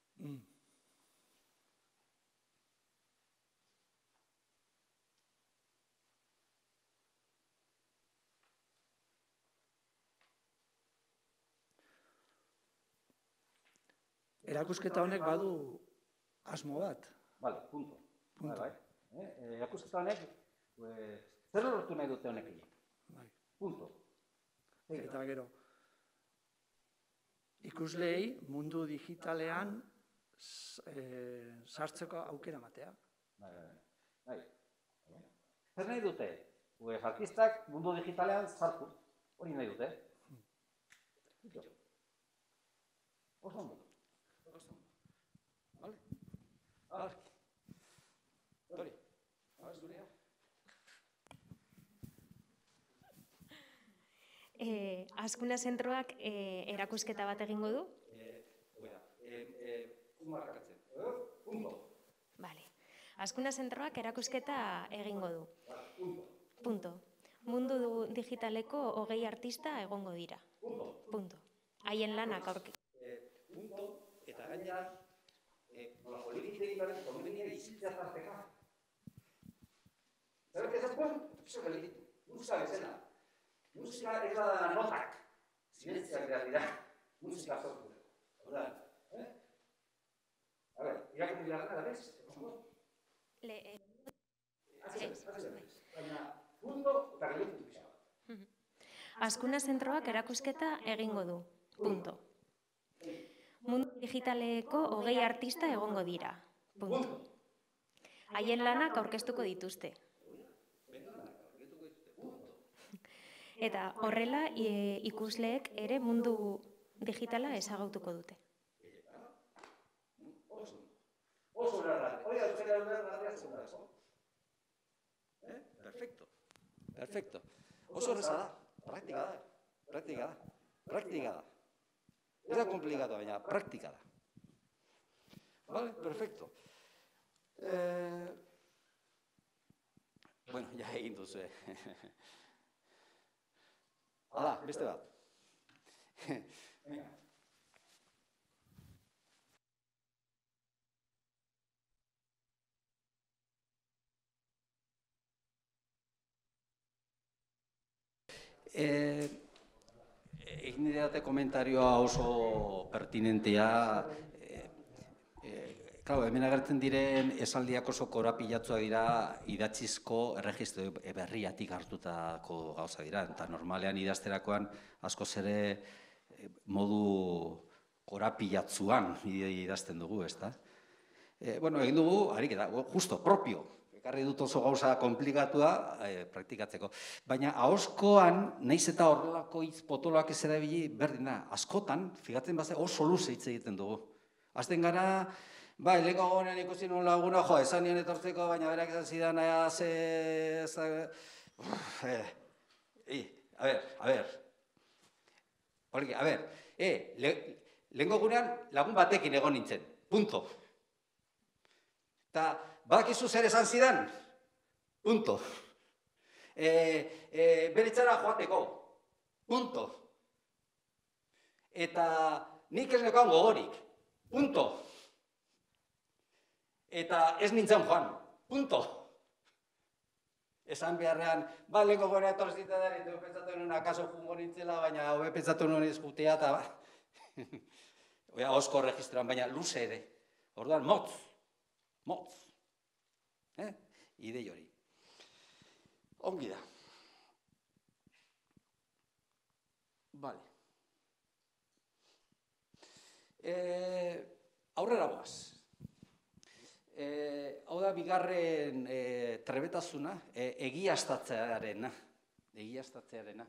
Erakusketa honek badu asmo bat. Bale, punto. Erakusketa honek, zer lortu nahi dute honek egin? Punto. Eta gero, ikusleei mundu digitalean sartzeko aukera ematea. Zer nahi dute? Artistak mundu digitalean sartu. Hori nahi dute. Oso ondo. Vale? Vale. Dori, hau ez durea. Azkuna zentroak erakusketa bat egingo du? Kumarrakatzen. Punto. Bale. Azkuna zentroak erakusketa egingo du. Punto. Mundu digitaleko hogei artista egongo dira. Punto. Haien lanak aurki. Punto, eta gainera, politikitegi baren konvenia izitzea zarteka. Zerrek ez azpun? Eso gelititu. Musika bezena. Musika ez da notak. Zimentziak behar dira. Musika sortu. Hora, eh? A ver, irakurri dira gana, da bez? Le... Baina, punto eta gelitu pixar. Azkuna zentroak erakusketa egingo du. Punto. Mundu digitaleko hogei artista egongo dira. Punto. Haien lanak aurkeztuko dituzte. Eta horrela ikusleek ere mundu digitala ezagutuko dute. Oso ulergarria. Hori euskara ulergarria zuen asko. Eh? Perfecto. Perfecto. Oso erreza da. Praktika da. Praktika da. Praktika da. Ez da komplikatu, baina praktika da. Vale, perfecto. Eh... Bueno, ja egin duzu. Hala, beste bat. Venga. Egin didate komentarioa oso pertinentea. Claro, hemen agertzen diren esaldiak oso korapilatzua dira idatzizko erregistro berriatik hartutako gauza dira. Eta normalean idazterakoan askoz ere modu korapilatzuan idazten dugu, ezta? Bueno, egin dugu, harik eta, justo, propio. Ekarri dut oso gauza komplikatua praktikatzeko. Baina ahoskoan, nahiz eta horrelako hitz potoloak ez erabili berdina, askotan, figatzen bazte, oso luze hitz egiten dugu. Azten gara, bai, leko gonean ikusi nun laguna, jo, esan nian etortzeko, baina berak esan zidan, aia, ze... A ber, a ber. Horreki, a ber, lehenko gunean lagun batekin egon nintzen, punto. Eta, badakizu zer esan zidan? Punto. Beritzara joateko. Punto. Eta nik ez nekoan gogorik. Punto. Eta ez nintzen joan. Punto. Esan beharrean, ba, leko gore atorzita da, eta pentsatu nuen akaso jungo nintzela, baina hobe pentsatu nuen ez jutea, eta ba. Oia, osko registroan, baina luze ere. Orduan, motz. Motz. Eh? Idei hori. Ongi da. Vale. Eh, aurrera goaz. Eh, hau da bigarren eh, trebetasuna, eh, egiaztatzearena. Egiaztatzearena.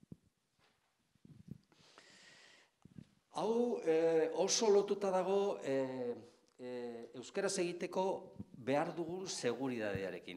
Hau eh, oso lotuta dago eh, eh, euskaraz egiteko behar dugun seguridadearekin.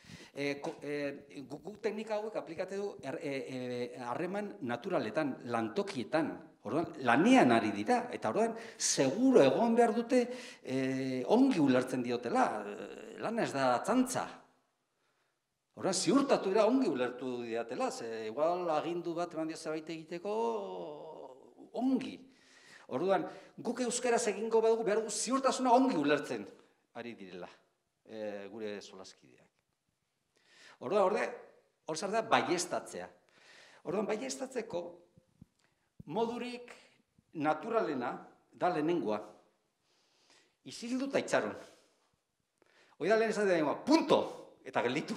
Guk teknika hauek aplikate du harreman naturaletan, lantokietan, lanean ari dira, eta orduan seguro egon behar dute ongi ulertzen diotela, lana ez da tzantza. Orduan ziurtatu dira ongi ulertu diatela, ze igual agindu bat eman dio zerbait egiteko ongi. Orduan, guk euskaraz egingo badugu behar dugu ziurtasuna ongi ulertzen ari direla. Gure solaskideak. Orduan, orde, hor zar da, baiestatzea. Orduan, baiestatzeko modurik naturalena da lehenengoa. Isildu eta itxaron. Hoi da lehen esatea dengoa, punto! Eta gelditu.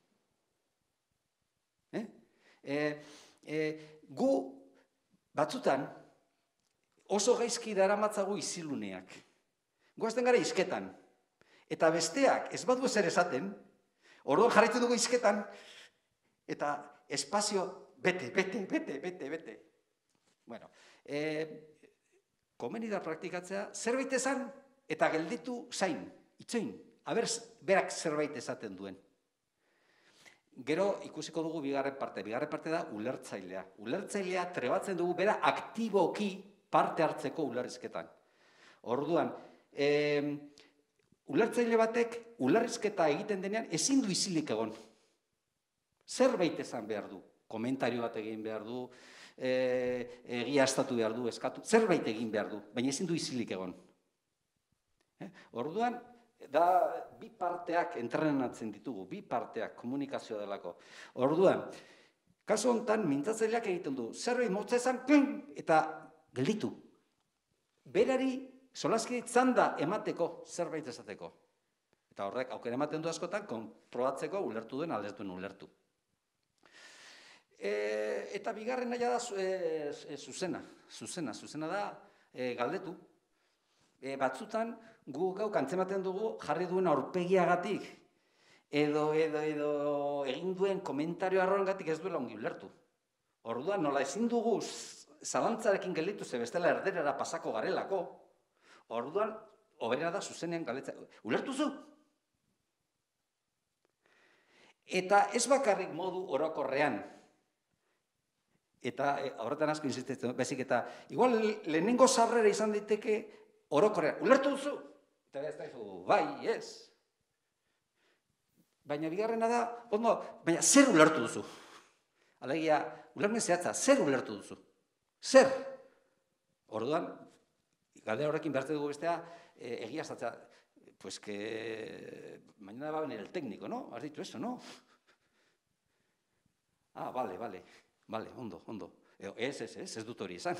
Gu, batzutan, oso gaizki daramatzagu isiluneak. Goazten gara izketan. Eta besteak, ez badu ezer esaten, orduan jarraitzen dugu izketan, eta espazio bete, bete, bete, bete, bete. Bueno, komeni da praktikatzea, zerbait esan, eta gelditu zain, itzoin, aber berak zerbait esaten duen. Gero ikusiko dugu bigarren parte, bigarren parte da ulertzailea. Ulertzailea trebatzen dugu bera aktiboki parte hartzeko ulerrizketan. Orduan, eh, ulertzaile batek ulerrizketa egiten denean ezin du isilik egon. Zerbait esan behar du, komentario bat egin behar du, egiaztatu behar du, eskatu, zerbait egin behar du, baina ezin du isilik egon. Orduan, da bi parteak entrenatzen ditugu, bi parteak komunikazioa delako. Orduan, kasu honetan mintzatzaileak egiten du, zerbait motza esan, eta gelditu. Berari solaski txanda emateko, zerbait esateko. Eta horrek aukera ematen du askotan, konprobatzeko ulertu duen, aldez duen ulertu. Eta bigarren naia da zuzena, zuzena, zuzena da galdetu. Batzutan, gu gau kantzematen dugu jarri duen aurpegiagatik edo egin duen komentario arroengatik ez duela ongi ulertu. Orduan, nola ezin dugu zalantzarekin gelditu ze bestela erderera pasako garelako, orduan, hoberena da zuzenean galdetza. Ulertu zu? Eta ez bakarrik modu orokorrean, eta horretan asko insistetzen, bezik eta, igual lehenengo sarrera izan daiteke orokorrean. Ulertu duzu? Eta ez da izu, bai, ez. Baina bigarrena da, ondo, baina zer ulertu duzu? Alegia, ulermen zehatza, zer ulertu duzu? Zer? Orduan, galdera horrekin behartzen dugu bestea, egiaztatza, pues que mañana va a venir el técnico, ¿no? Has dicho eso, ¿no? Ah, vale, vale, vale, ondo, ondo. Ez, ez, ez, ez dut hori esan.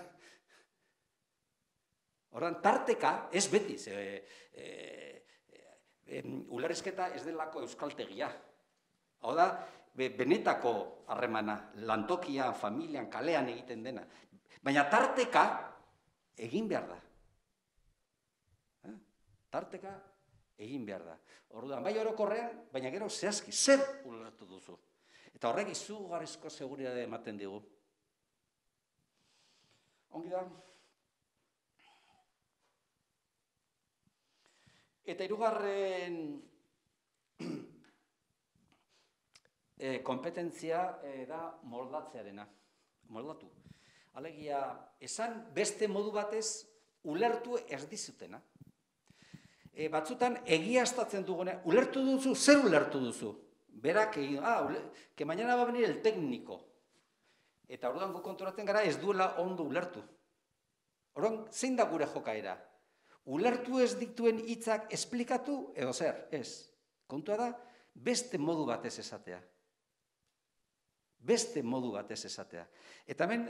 Horren, tarteka, ez beti, ulerrizketa ez delako euskaltegia. Hau da, benetako harremana, lantokian, familian, kalean egiten dena. Baina tarteka egin behar da. Tarteka egin behar da. Orduan, bai orokorrean, baina gero zehazki, zer ulertu duzu. Eta horrek izugarrizko seguridade ematen digu. Ongi da. Eta hirugarren kompetentzia da moldatzearena. Moldatu. Alegia, esan beste modu batez ulertu ez dizutena. Batzutan egiaztatzen dugune, ulertu duzu, zer ulertu duzu? Berak egin, ah, que mañana va a venir el técnico. Eta orduan gu konturatzen gara ez duela ondo ulertu. Orduan, zein da gure jokaera? Ulertu ez dituen hitzak esplikatu, edo zer, ez. Kontua da, beste modu batez esatea. Beste modu batez esatea. Eta hemen,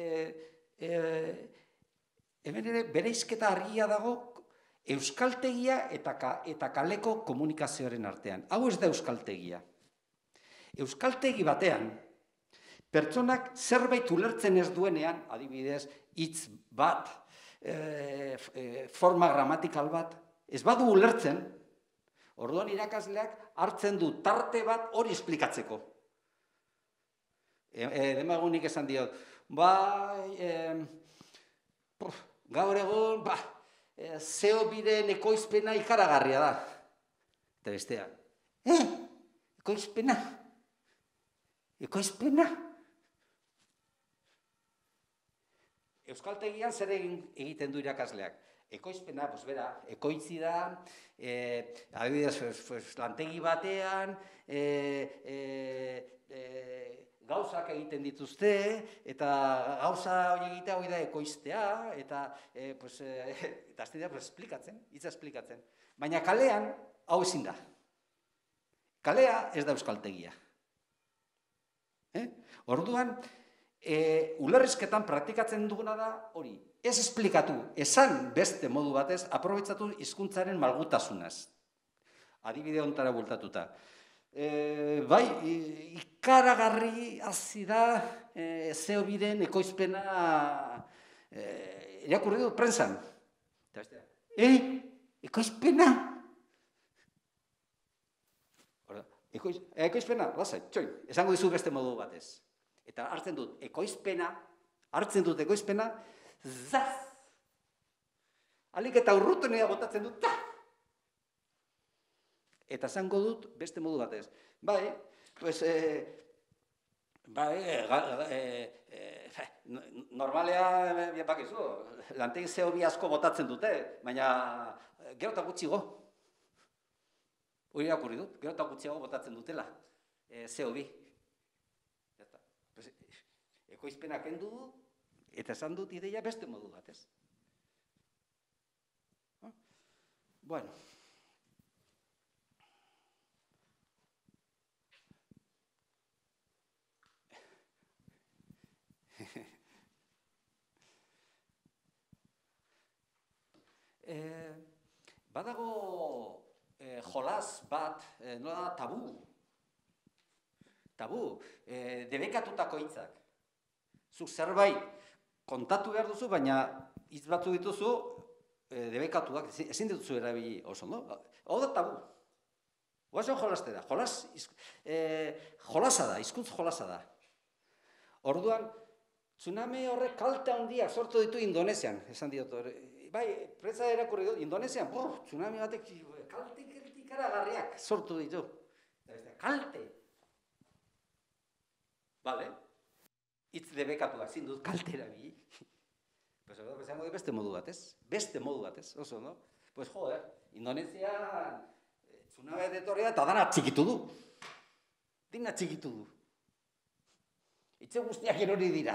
hemen ere bereizketa argia dago, euskaltegia eta kaleko komunikazioaren artean. Hau ez da euskaltegia. Euskaltegi batean, pertsonak zerbait ulertzen ez duenean, adibidez, hitz bat, forma gramatikal bat, ez badu ulertzen, orduan irakasleak hartzen du tarte bat hori esplikatzeko. Demagunik esan diot, ba, gaur egon, ba, zeo biren ekoizpena ikaragarria da. Eta bestea, eh, ekoizpena, ekoizpena. Euskaltegian zer egiten du irakasleak? Ekoizpena, pues bera, ekoitzi da, adibidez, lantegi batean, gauzak egiten dituzte, eta gauza hori egitea hori da ekoiztea, eta azte dira esplikatzen, hitza esplikatzen. Baina kalean, hau ezin da. Kalea ez da euskaltegia. Orduan, ulerrizketan praktikatzen duguna da hori. Ez esplikatu, esan beste modu batez, aprobetsatu hizkuntzaren malgutasunaz. Adibide hontara bultatuta. Bai, ikaragarri hazi da zeo biren ekoizpena irakurri dut prentsan. Eh, ekoizpena? Ekoizpena, lasai, txoin, esango dizu beste modu batez. Eta hartzen dut ekoizpena, hartzen dut ekoizpena, zaz! Alik eta urrutenea botatzen dut, ta! Eta zango dut beste modu batez. Bai, pues, bai, normalea, bakizu, lantegi zeo bi asko botatzen dute, baina gero eta gutxigo. Hori irakurri dut, gero eta gutxiago botatzen dutela, zeo bi. Ekoizpenak kendu du, eta esan dut ideia beste modu batez. Bueno. Badago jolas bat, nola da tabu. tabu, debekatutako hitzak. Zuk zerbait kontatu behar duzu, baina hitz batzu dituzu debekatuak, ezin dituzu erabili oso, no? Hau da tabu. Guazen jolastera, jolasa da, hizkuntz jolasa da. Orduan, tsunami horrek kalte handiak sortu ditu Indonesian, esan diotu. Bai, presa erakurri dut, Indonesian, boh, tsunami batek kalte kritikaragarriak sortu ditu. Kalte. Bale? Itz debekatuak zindut kalte erabili. Pues ahora pensamos de beste modu batez, beste modu batez, oso, no? Pues joder, Indonesia tsunami etorria eta dana txikitu du. Dina txikitu du. Itxe guztiak erori dira.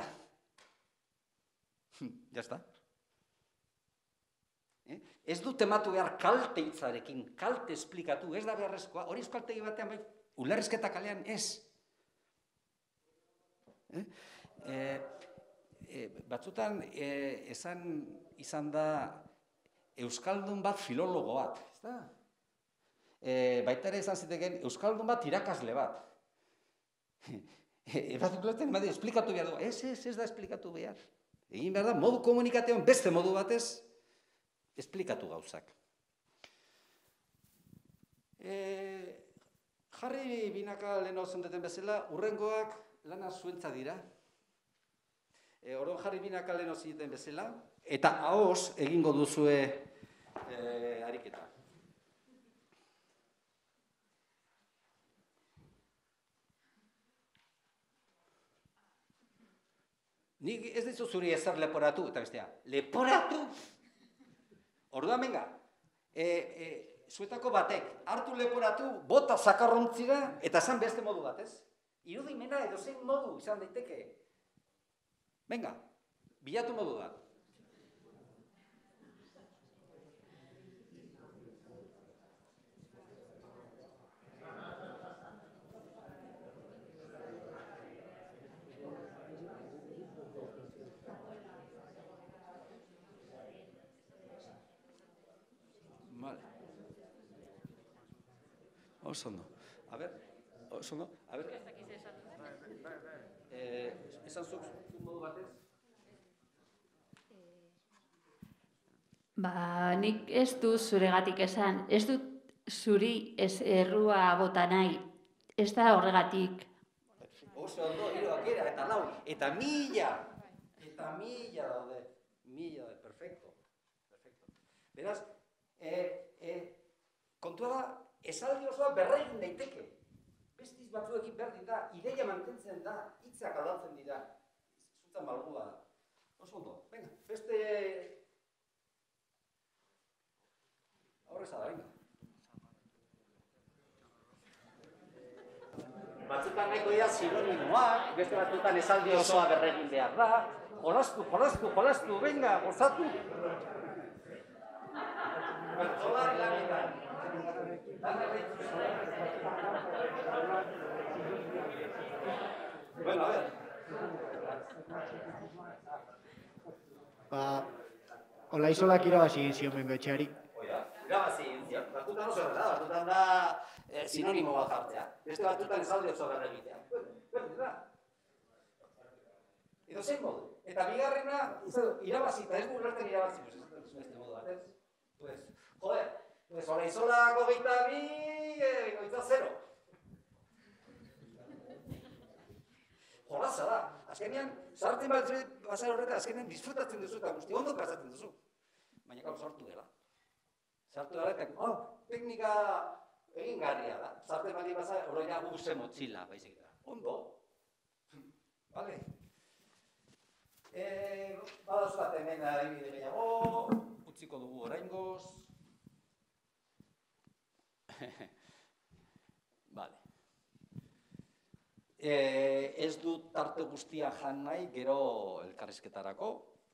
Ya está. Eh? Ez du tematu behar kalte hitzarekin, kalte esplikatu, ez da beharrezkoa, hori euskaltegi batean bai, ulerrizketa kalean ez. Eh? Eh, eh, batzutan eh, esan izan da euskaldun bat filologo bat, ez da? Eh, baita ere esan ziteken euskaldun bat irakasle bat. Ebatzutuetan emate, esplikatu behar du, ez, ez, ez da esplikatu behar. Egin behar da, modu komunikatean beste modu batez, esplikatu gauzak. E, jarri binaka lehen hau zendeten bezala, urrengoak lana zuentza dira. E, Orduan jarri binaka lehen hau zendeten bezala, eta ahoz egingo duzue e, ariketa. Nik ez dizu zuri ezer leporatu, eta bestea, leporatu! Orduan, venga, e, e, zuetako batek, hartu leporatu, bota zakarrontzira, eta esan beste modu bat, ez? Irudimena edo zein modu izan daiteke. Venga, bilatu modu bat. Oso no. A ver, oso no. A ver. Eh, esan zuk modu batez? Ba, nik ez du zuregatik esan, ez dut zuri ez errua bota nahi, ez da horregatik. Oso ondo, hiru akera, eta lau, eta mila, eta mila daude, mila daude, perfecto, perfecto. Beraz, eh, eh, kontua da, esaldi osoa berregin daiteke. Bestiz batzuekin berdin da, ideia mantentzen da, hitzak aldatzen dira. Zuntzan malgua da. Oso ondo, venga, beste... Aurreza da, venga. Batzutan nahiko dira sinonimoak, beste batzutan esaldi osoa berregin behar da. Jolastu, jolastu, jolastu, venga, gozatu. Bertolari lanetan. Bueno, a ver. Ba, Olaizolak irabazi egin zion Bengoetxeari. Oida, irabazi egin zion. Batutan oso da, batutan da sinonimo bat jartzea. Beste batutan esaldi oso berregitea. Berdin da. Edo zein modu. Eta bigarrena, irabazi, eta ez du ulertzen irabazi. Beste modu bat, ez? Pues, joder, pues Olaizolak hogeita bi, Bengoetxa zero. Jolasa da. Azkenean, sartzen bat bazar horretan, azkenean disfrutatzen duzu eta guzti ondo pasatzen duzu. Baina gau sartu dela. Sartu dela eta, oh, teknika egin garria da. Sartzen bali bazar, hori da guze motxila, baizik da. Ondo. Vale. Eh, badaz bat hemen adibide gehiago, utziko dugu oraingoz. Vale. Eh, ez dut tarte guztia jan nahi, gero elkarrizketarako.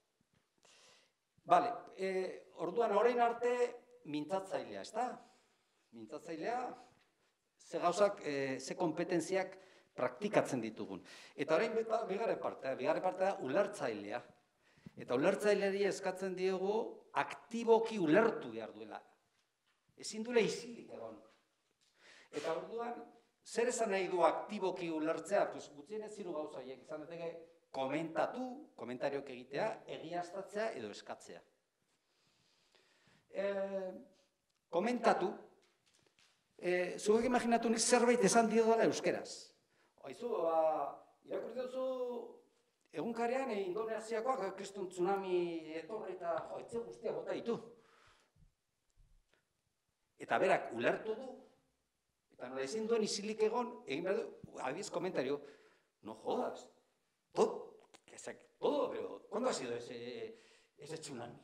Vale, eh, orduan orain arte mintzatzailea, ez da? Mintzatzailea, ze gauzak, eh, ze kompetentziak praktikatzen ditugun. Eta orain bigarren partea, bigarren partea ulertzailea. Eta ulertzaileari eskatzen diogu aktiboki ulertu behar duela. Ezin duela isilik egon. Eta orduan, zer esan nahi du aktiboki ulertzea? Pues, gutxienez hiru gauza horiek izan daiteke komentatu, komentarioak egitea, egiaztatzea edo eskatzea. E, komentatu, e, zuek imaginatu nik zerbait esan dio dela euskeraz. Haizu, ba, irakurri duzu egunkarean e, Indonesiakoak kriston tsunami etorri eta joitze guztia bota ditu. Eta berak ulertu du, eta nola ezin duen isilik egon, egin behar du, abiz komentario, no jodas, todo, todo, pero, ¿cuándo ha sido ese, ese tsunami?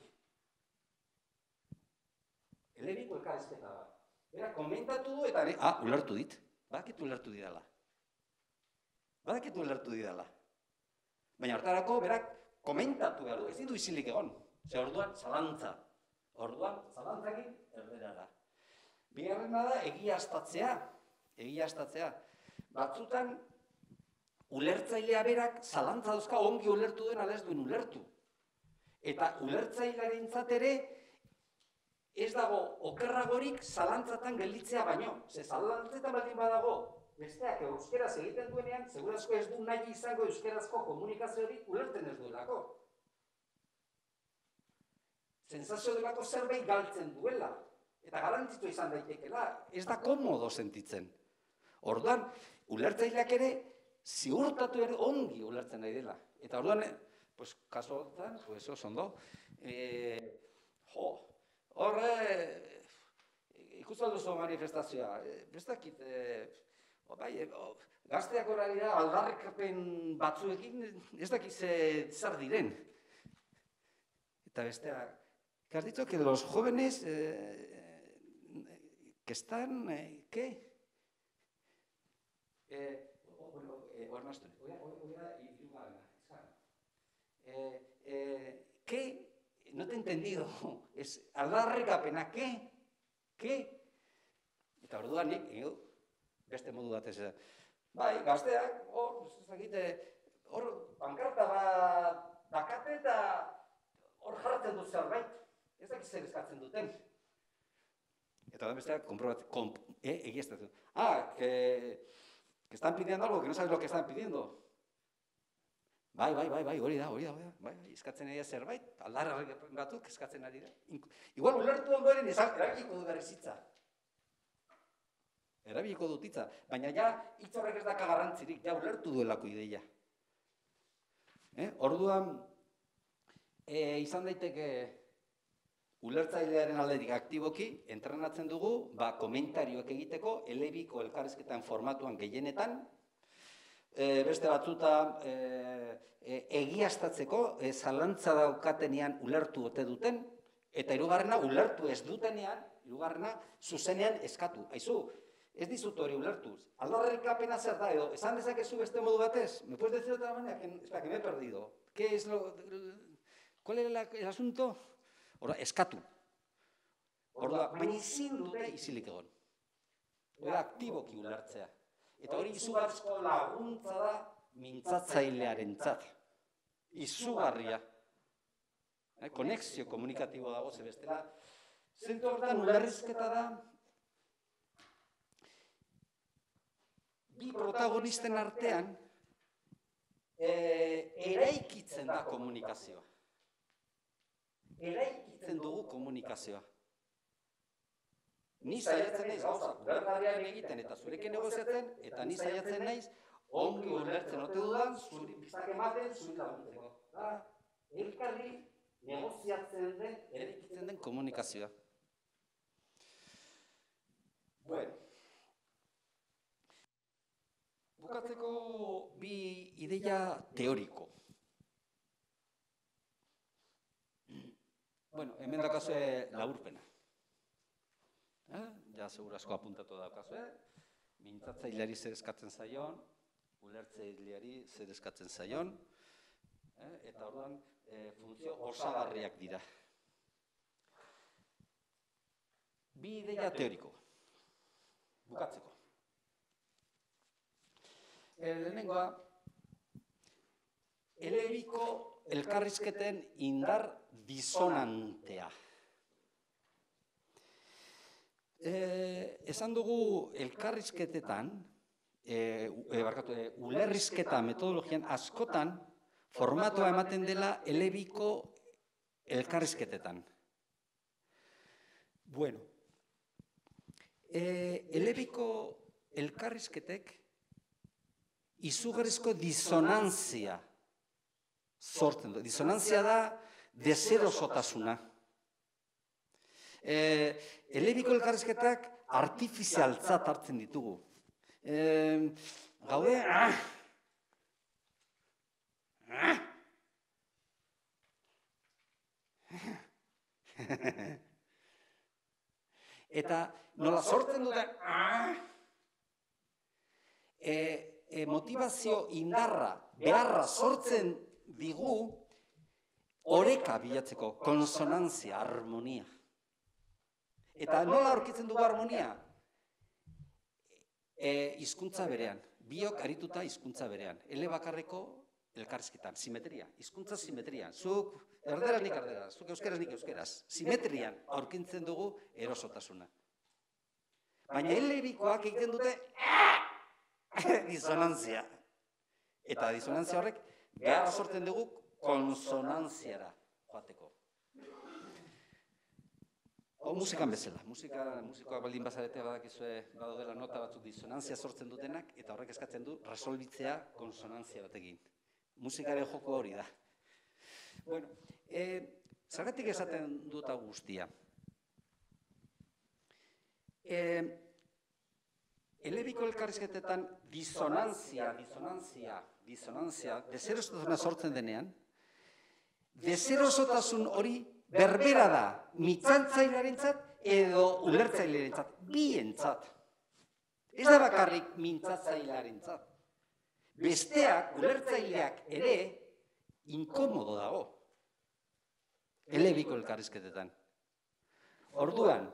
Elebiko elkarrizketa da. Berak komentatu du, eta, ah, ulertu dit, badakit ulertu didala. Badakit ulertu didala. Baina hartarako, berak komentatu behar du, ezin du isilik egon, ze orduan zalantza, orduan zalantzakin erdera da. Bigarrena da egiaztatzea, egiaztatzea. Batzutan, ulertzailea berak zalantza dauzka ongi ulertu den ala ez duen ulertu. Eta ulertzailearentzat ere ez dago okerragorik zalantzatan gelditzea baino. Ze zalantzetan baldin badago, besteak euskeraz egiten duenean, segurazko ez du nahi izango euskerazko komunikaziorik ulertzen ez duelako. Sensazio delako zerbait galtzen duela. Eta garantzitu izan daitekela, ez da komodo sentitzen. Orduan, ulertzaileak ere ziurtatu ere ongi ulertzen nahi dela. Eta orduan, pues, kaso horretan, pues, oso ondo, e, jo, horre, ikusten duzu manifestazioa, bestakit, e, bai, e, gazteak horra dira aldarrikapen batzuekin, ez dakiz zer diren. Eta besteak, que has dicho que los jóvenes eh, que están, eh, ¿qué? Eh, bueno, eh, bueno, esto, voy a, voy a ir eh, eh, ¿qué? No te he entendido. Es aldarrikapena, ¿qué? ¿Qué? Eta orduan nik, beste modu batez, bai, gazteak, hor, ez dakite, hor, pankarta bat dakate eta hor jartzen dut zerbait. Ez dakit zer eskatzen duten. Eta da besteak, komprobat, komp, eh, egiaztatzen. Ah, que, que están pidiendo algo, que no sabes lo que están pidiendo. Bai, bai, bai, bai, hori da, hori da, hori da, bai, bai, eskatzen ari da zerbait, aldarra batzuk eskatzen ari da. Igual, ulertu ondoren erabiliko du berrizitza. Erabiliko dut hitza, baina ja, hitz horrek ez daka garrantzirik, ja ulertu duelako ideia. Eh? Orduan, e, izan daiteke, ulertzailearen aldetik aktiboki, entrenatzen dugu, ba, komentarioak egiteko, elebiko elkarrizketan formatuan gehienetan, e, beste batzuta e, e, egiaztatzeko, e, zalantza daukatenean ulertu ote duten, eta hirugarrena ulertu ez dutenean, hirugarrena zuzenean eskatu. Aizu, ez dizut hori ulertuz. Aldarrikapena zer da edo, esan dezakezu beste modu batez? ¿Me puedes decir de otra manera? Que, espera, que me he perdido. ¿Qué es lo, ¿Cuál era el asunto? Horra, eskatu. Horra, baina ezin dute izilik egon. Hora, aktiboki ulertzea. Eta hori izugarrizko laguntza da mintzatzailearen tzat. Izugarria. Eh, konexio komunikatibo dago ze bestela. Zentu horretan ulerrizketa da bi protagonisten artean eh, eraikitzen da komunikazioa. Eraikitzen dugu komunikazioa. Ni saiatzen naiz gauza ulergarrian egiten eta zurekin negoziatzen, eta ni saiatzen naiz ongi ulertzen ote dudan, zuri pistak ematen, zuri laguntzeko. Elkarri negoziatzen den, eraikitzen den komunikazioa. Bueno. Bukatzeko bi ideia teoriko. Bueno, hemen dakazue laburpena. Eh? Ja, segurazko apuntatu daukazue. Mintzatzaileari zer eskatzen zaion, ulertzaileari zer eskatzen zaion, eh? Eta orduan eh, funtzio osagarriak dira. Bi ideia teoriko. Bukatzeko. Lehenengoa, elebiko elkarrizketen indar disonantea. Eh, esan dugu elkarrizketetan, e, e, barkatu, e, ulerrizketa metodologian askotan formatua ematen dela elebiko elkarrizketetan. Bueno, e, elebiko elkarrizketek izugarrizko disonantzia sortzen du. Disonantzia da deserosotasuna. E, elebiko elkarrizketak artifizialtzat hartzen ditugu. E, gaude, ah, ah, eta nola sortzen dute, ah, e, e, motivazio indarra, beharra sortzen digu oreka bilatzeko, konsonantzia, harmonia. Eta nola aurkitzen dugu harmonia? E, hizkuntza berean, biok arituta hizkuntza berean, ele bakarreko elkarrizketan, simetria, hizkuntza simetria. Zuk erderaz nik erderaz, zuk euskeraz nik euskeraz. Simetrian aurkintzen dugu erosotasuna. Baina elebikoak egiten dute disonantzia. Eta disonantzia horrek behar sortzen dugu konsonantziara joateko. Hau musikan bezala. Musika, musikoak baldin bazarete badakizue badaudela nota batzuk disonantzia sortzen dutenak, eta horrek eskatzen du resolbitzea konsonantzia batekin. Musikaren joko hori da. Bueno, e, zergatik esaten dut hau guztia. E, elebiko elkarrizketetan disonantzia, disonantzia, disonantzia, deserosotasuna sortzen denean, deserosotasun hori berbera da, mintzantzailearentzat edo ulertzailearentzat, bientzat. Ez da bakarrik mintzantzailearentzat. Besteak, ulertzaileak ere, inkomodo dago. Elebiko elkarrizketetan. Orduan,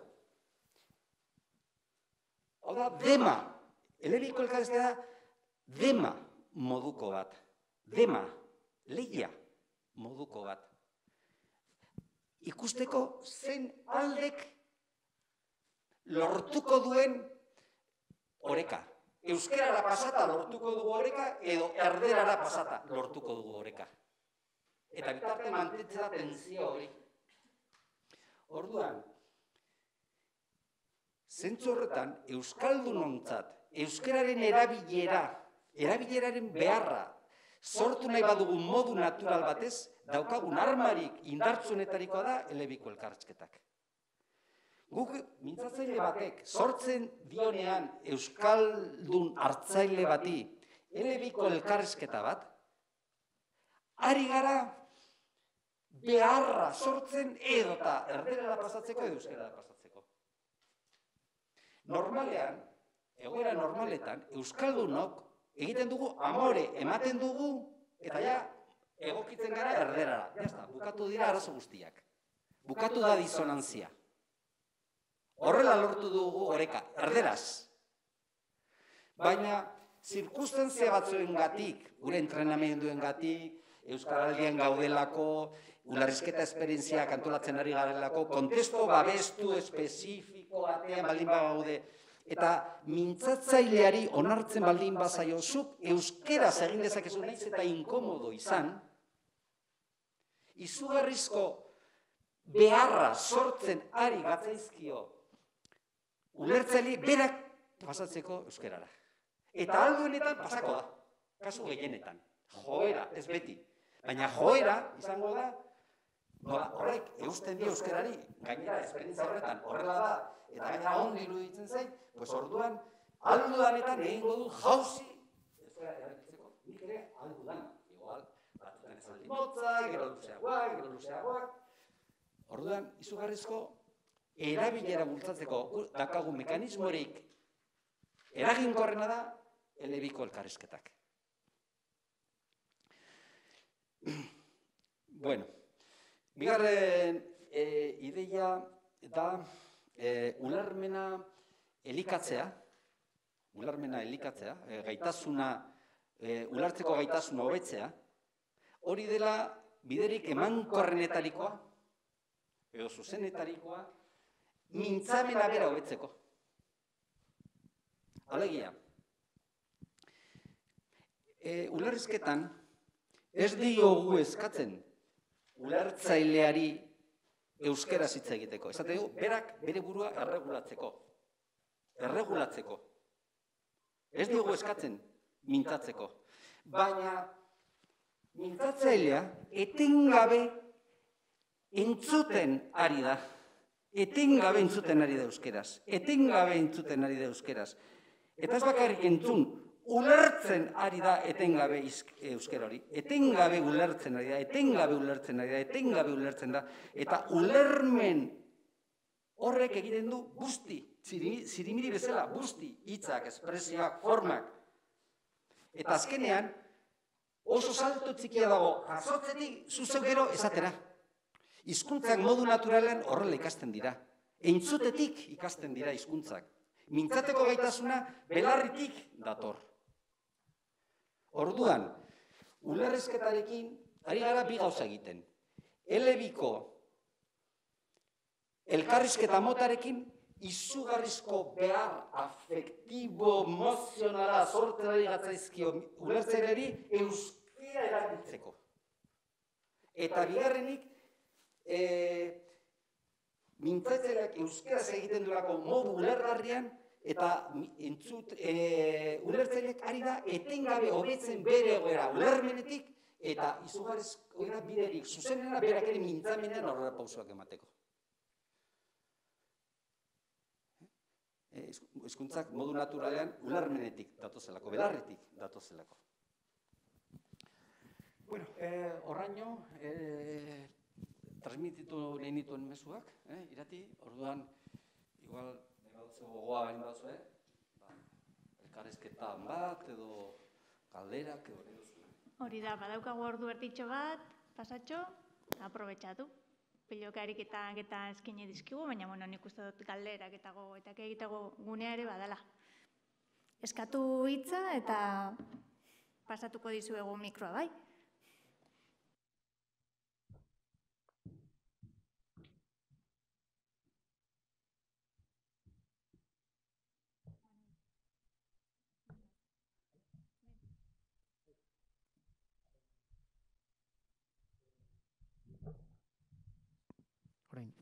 hau da, dema. Elebiko elkarrizketa dema moduko bat. Dema, lehia moduko bat. Ikusteko zen aldek lortuko duen oreka. Euskerara pasata lortuko dugu oreka, edo erderara pasata lortuko dugu oreka. Eta bitarte mantentzea da tentzio hori. Orduan, zentzu horretan, euskaldunontzat, euskeraren erabilera, erabileraren beharra, sortu nahi badugu modu natural batez, daukagun armarik indartsunetarikoa da elebiko elkarrizketak. Guk mintzatzaile batek sortzen dionean euskaldun hartzaile bati elebiko elkarrizketa bat, ari gara beharra sortzen edota erderara pasatzeko edo euskerara pasatzeko. Normalean, egoera normaletan, euskaldunok egiten dugu amore, ematen dugu, eta ja, egokitzen gara erderara. Jazta, bukatu dira arazo guztiak. Bukatu da disonantzia. Horrela lortu dugu oreka, erderaz. Baina, zirkustantzia batzuen gatik, gure entrenamenduen gatik, euskaraldian gaudelako, ularrizketa esperientziak antolatzen ari garelako, kontesto babestu espezifiko batean baldin bagaude, eta mintzatzaileari onartzen baldin bazaio, zuk euskeraz egin dezakezu naiz eta inkomodo izan, izugarrizko beharra sortzen ari gatzaizkio ulertzaile berak pasatzeko euskerara. Eta alduenetan pasako da, kasu gehienetan. Joera, ez beti. Baina joera izango da, nola, horrek eusten dio euskerari, gainera esperientzia horretan horrela da, eta gainera ondo iruditzen zait, pues orduan, aldudanetan egingo du jauzi euskera erabiltzeko. Nik ere aldudan, igual, batzutan ez aldi motza, gero luzeagoak, gero luzeagoak. Orduan, izugarrizko erabilera bultzatzeko dakagun mekanismorik eraginkorrena da elebiko elkarrizketak. Bueno, bigarren e, ideia da e, ulermena elikatzea, ulermena elikatzea, e, gaitasuna, e, ulartzeko gaitasuna hobetzea, hori dela biderik emankorrenetarikoa, edo zuzenetarikoa, mintzamena bera hobetzeko. Alegia, Ulerrizketan ez diogu eskatzen ulertzaileari euskeraz hitz egiteko. Esate dugu, berak bere burua erregulatzeko. Erregulatzeko. Ez diogu eskatzen mintzatzeko. Baina mintzatzailea etengabe entzuten ari da. Etengabe entzuten ari da euskeraz. Etengabe entzuten ari da euskeraz. Eta ez bakarrik entzun, ulertzen ari da etengabe euskera hori. Etengabe ulertzen ari da, etengabe ulertzen ari da, etengabe ulertzen da. Eta ulermen horrek egiten du guzti, zirimiri bezala, guzti, hitzak, espresioak, formak. Eta azkenean, oso salto txikia dago, jasotzetik zuzeu gero esatera. Hizkuntzak modu naturalean horrela ikasten dira. Entzutetik ikasten dira hizkuntzak. Mintzateko gaitasuna belarritik dator. Orduan, ulerrizketarekin ari gara bi gauza egiten. Elebiko elkarrizketa motarekin izugarrizko behar afektibo, emozionala sortzen ari gatzaizkio ulertzaileari euskera erabiltzeko. Eta bigarrenik, mintzatzaileak euskeraz egiten duelako modu ulergarrian eta ulertzaileak ari da etengabe hobetzen bere egoera ulermenetik eta izugarrizko biderik zuzenena berak ere mintzamenean aurrera pausoak emateko. Hizkuntzak modu naturalean ulermenetik datozelako, belarretik datozelako. Bueno, horraino, transmititu nahi nituen mezuak, irati, orduan, igual, negadutze gogoa bain batzue, elkarrizketan bat, edo galderak, edo nahi duzu. Hori da, badaukagu ordu ertitxo bat, pasatxo, aprobetxatu. Pilokarik eta eskine dizkigu, baina bueno, nik uste dut galderak eta gogoetak egiteko gunea ere badala. Eskatu hitza eta pasatuko dizuegu mikroa, bai? Orain.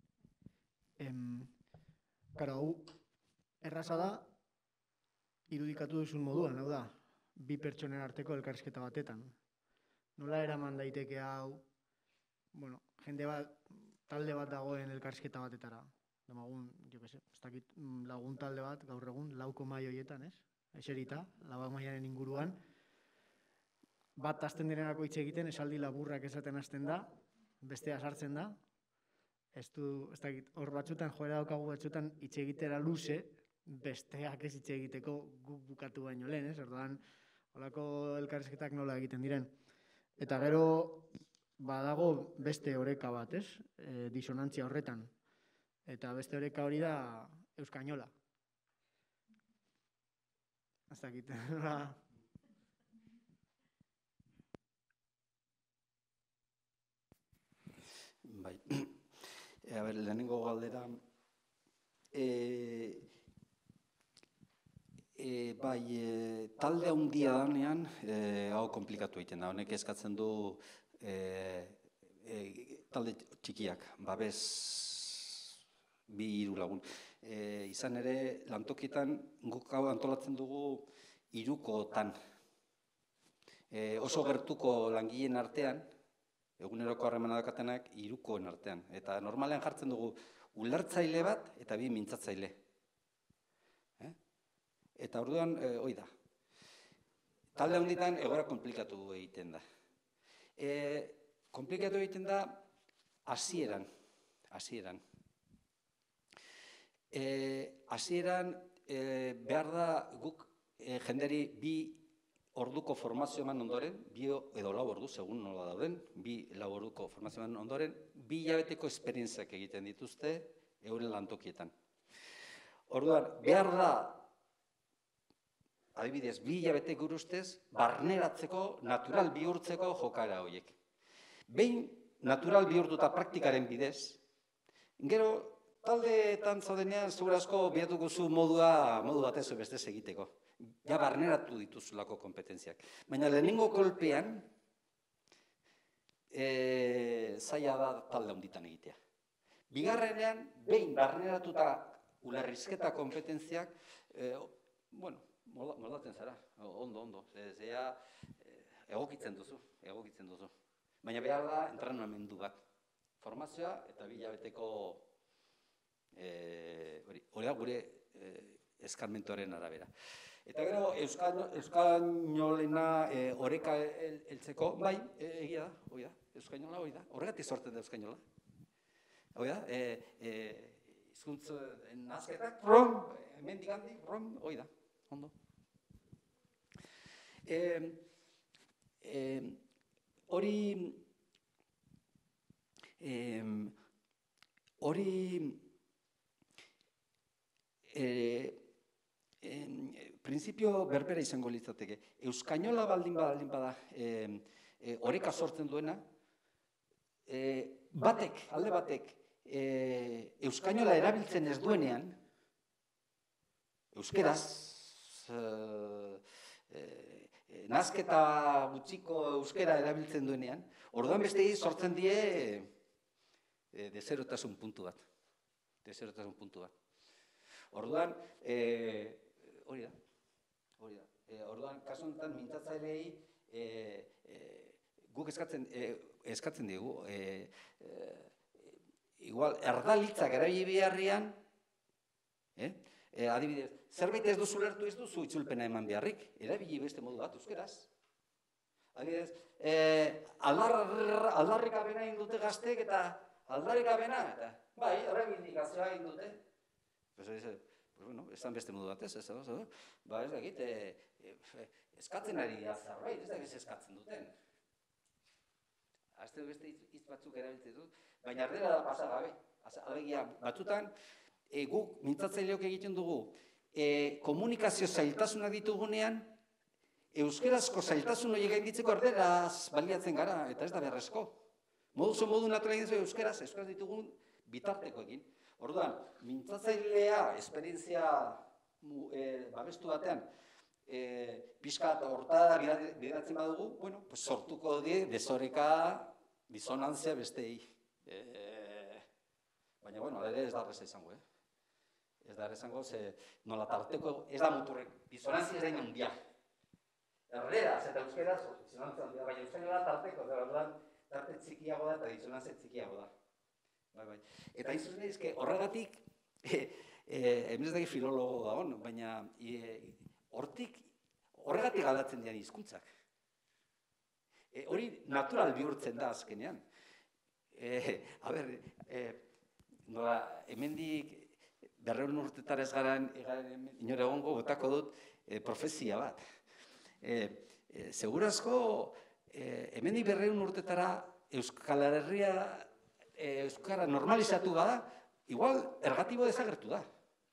Karo, hau erraza da irudikatu duzun moduan, hau da, bi pertsonen arteko elkarrizketa batetan. Nola eraman daiteke hau, bueno, jende bat, talde bat dagoen elkarrizketa batetara. Demagun, jo que se, ez dakit lagun talde bat, gaur egun, lauko mai horietan, ez? Eserita, lau maiaren inguruan. Bat hasten direnako hitz egiten, esaldi laburrak esaten hasten da, bestea sartzen da. Ez du, ez dakit, hor batzutan, joera daukagu batzutan hitz egitera luze, besteak ez hitz egiteko guk bukatu baino lehen, ez? Orduan, holako elkarrizketak nola egiten diren. Eta gero, badago beste oreka bat, ez? Disonantzia horretan. Eta beste oreka hori da euskainola. Ez dakit, nola... Bai. A ber, lehenengo galdera, bai, talde handia danean, hau komplikatu egiten da, honek eskatzen du talde txikiak, babes bi hiru lagun. Izan ere, lantokietan guk hau antolatzen dugu hirukotan. Oso gertuko langileen artean, eguneroko harremana dakatenak hirukoen artean. Eta normalean jartzen dugu ulertzaile bat eta bi mintzatzaile. Eta orduan, hoi da. Talde handitan egoera komplikatu egiten da. Komplikatu egiten da hasieran. Hasieran. Hasieran behar da guk jenderi bi orduko formazio eman ondoren, bi edo lau ordu, segun nola dauden, bi lau orduko formazio eman ondoren, bi hilabeteko esperientziak egiten dituzte euren lantokietan. Orduan, behar da, adibidez, bi hilabete gure ustez, barneratzeko, natural bihurtzeko jokara horiek. Behin, natural bihurtuta praktikaren bidez, gero, taldeetan zaudenean, zugur asko bilatuko zu modua, modu batez beste egiteko. Ja barneratu dituzulako kompetentziak. Baina lehenengo kolpean, e, zaila da talde honditan egitea. Bigarrenean, behin barneratuta ulerrizketa kompetentziak, e, bueno, moldatzen zara, ondo, ondo. Zea, egokitzen duzu, egokitzen duzu. Baina behar da, entrenamendu bat. Formazioa eta bilabeteko hori da gure eskarmentuaren arabera. Eta gero, euskainolena oreka heltzeko, bai, egia da, hori da, euskainola hori da. Horregatik sortzen da euskainola. Hori da, hizkuntz nazketak, rom, hemendik handik, rom, hori da, ondo. Hori, hori, printzipio berbera izango litzateke. Euskainola baldin baldin bada oreka sortzen duena, batek, alde batek, euskainola erabiltzen ez duenean, euskeraz, nazketa gutxiko euskera erabiltzen duenean, orduan bestei sortzen die dezerotasun puntu bat. Dezerotasun puntu bat. Orduan, hori da, hori da. Orduan, kasu honetan, mintzatzaileei guk eskatzen digu, igual, erdalitzak erabili beharrian, adibidez, zerbait ez duzu lertu ez duzu itzulpena eman beharrik, erabili beste modu bat, euskeraz. Adibidez, aldarrikapena egin dute gaztek eta aldarrikapena, eta bai, errebindikazioa egin dute. Esan beste modu bat ez, ez da, ba ez dakit, eskatzen ari da zerbait, ez dakit eskatzen duten. Azte beste hitz batzuk erabiltzen dut, baina ardera da pasa gabe. Alegia, batzutan, guk mintzatzaileok egiten dugu, komunikazio zailtasunak ditugunean, euskerazko zailtasun horiek gainditzeko erderaz baliatzen gara, eta ez da beharrezko. Modu modu naturala egin zuen euskeraz, euskaraz ditugun bitartekoekin. Orduan, mintzatzailea, esperientzia babestu batean, pixka eta hortada bideratzen badugu, bueno, sortuko die desoreka, disonantzia bestei. Baina, bueno, ere ez da arreza izango, eh? Ez da arreza izango, nola tarteko, ez da muturrek, disonantzia ez da inondia. Erderaz eta euskeraz, disonantzia handia, baina euskainola tarteko, tarte txikiago da eta disonantzia txikiago da. Eta izan ez, horregatik, hemen ez daki filologo dagoen, baina horregatik aldatzen dian hizkuntzak. Hori natural bihurtzen da azkenean. A ber, hemendik berreun urtetara ez garen inore egongo botako dut profezia bat. Segurazko, hemendik berreun urtetara Euskal Herria euskara normalizatu bada, igual ergatibo desagertu da.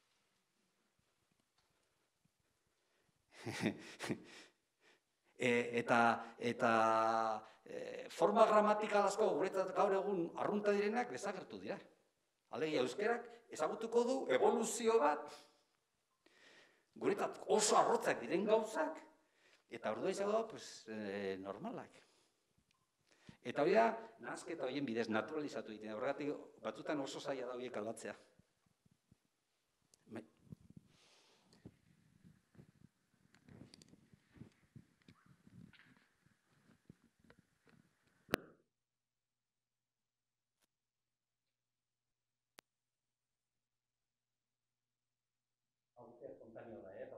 Eta forma gramatikal asko guretzat gaur egun arrunta direnak desagertu dira. Alegia, euskerak ezagutuko du evoluzio bat, guretzat oso arrotzak diren gauzak, eta ordua izango da normalak. Eta hori da, nazketa horien bidez naturalizatu egiten. Horregatik batzutan oso zaila da horiek aldatzea. Hau espontaneo da, eh?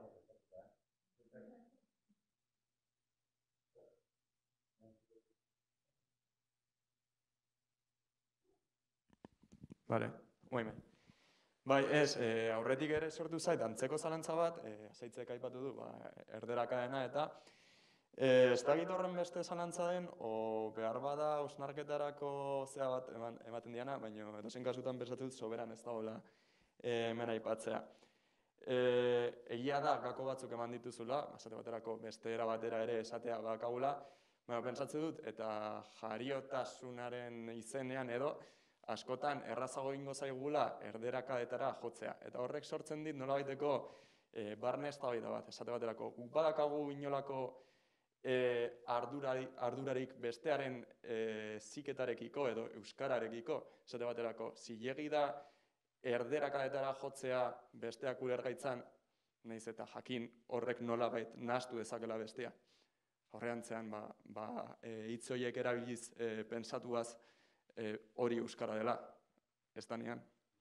Bale, guaime. Bai, ez, aurretik ere sortu zait, antzeko zalantza bat, zeitzek aipatu du, erderakadena, eta ez dakit horren beste zalantza den, o behar bada hausnarketarako zea bat ematen diana, baina edozein kasutan pentsatut soberan ez dagoela hemen aipatzea. Egia da, gako batzuk eman dituzula, esate baterako beste era batera ere esatea bakagula, baina pentsatzen dut, eta jariotasunaren izenean edo, askotan errazago egingo zaigula erderakadetara jotzea. Eta horrek sortzen dit nolabaiteko e, barne eztabaida bat, esate baterako. Guk badakagu inolako e, ardurari, ardurarik bestearen e, ziketarekiko edo euskararekiko, esate baterako, zilegi da erderakadetara jotzea besteak ulergaitzan, nahiz eta jakin horrek nolabait nahastu dezakela bestea. Horreantzean, ba, ba, e, hitz horiek erabiliz e, pensatuaz e, hori euskara dela, ez da nean.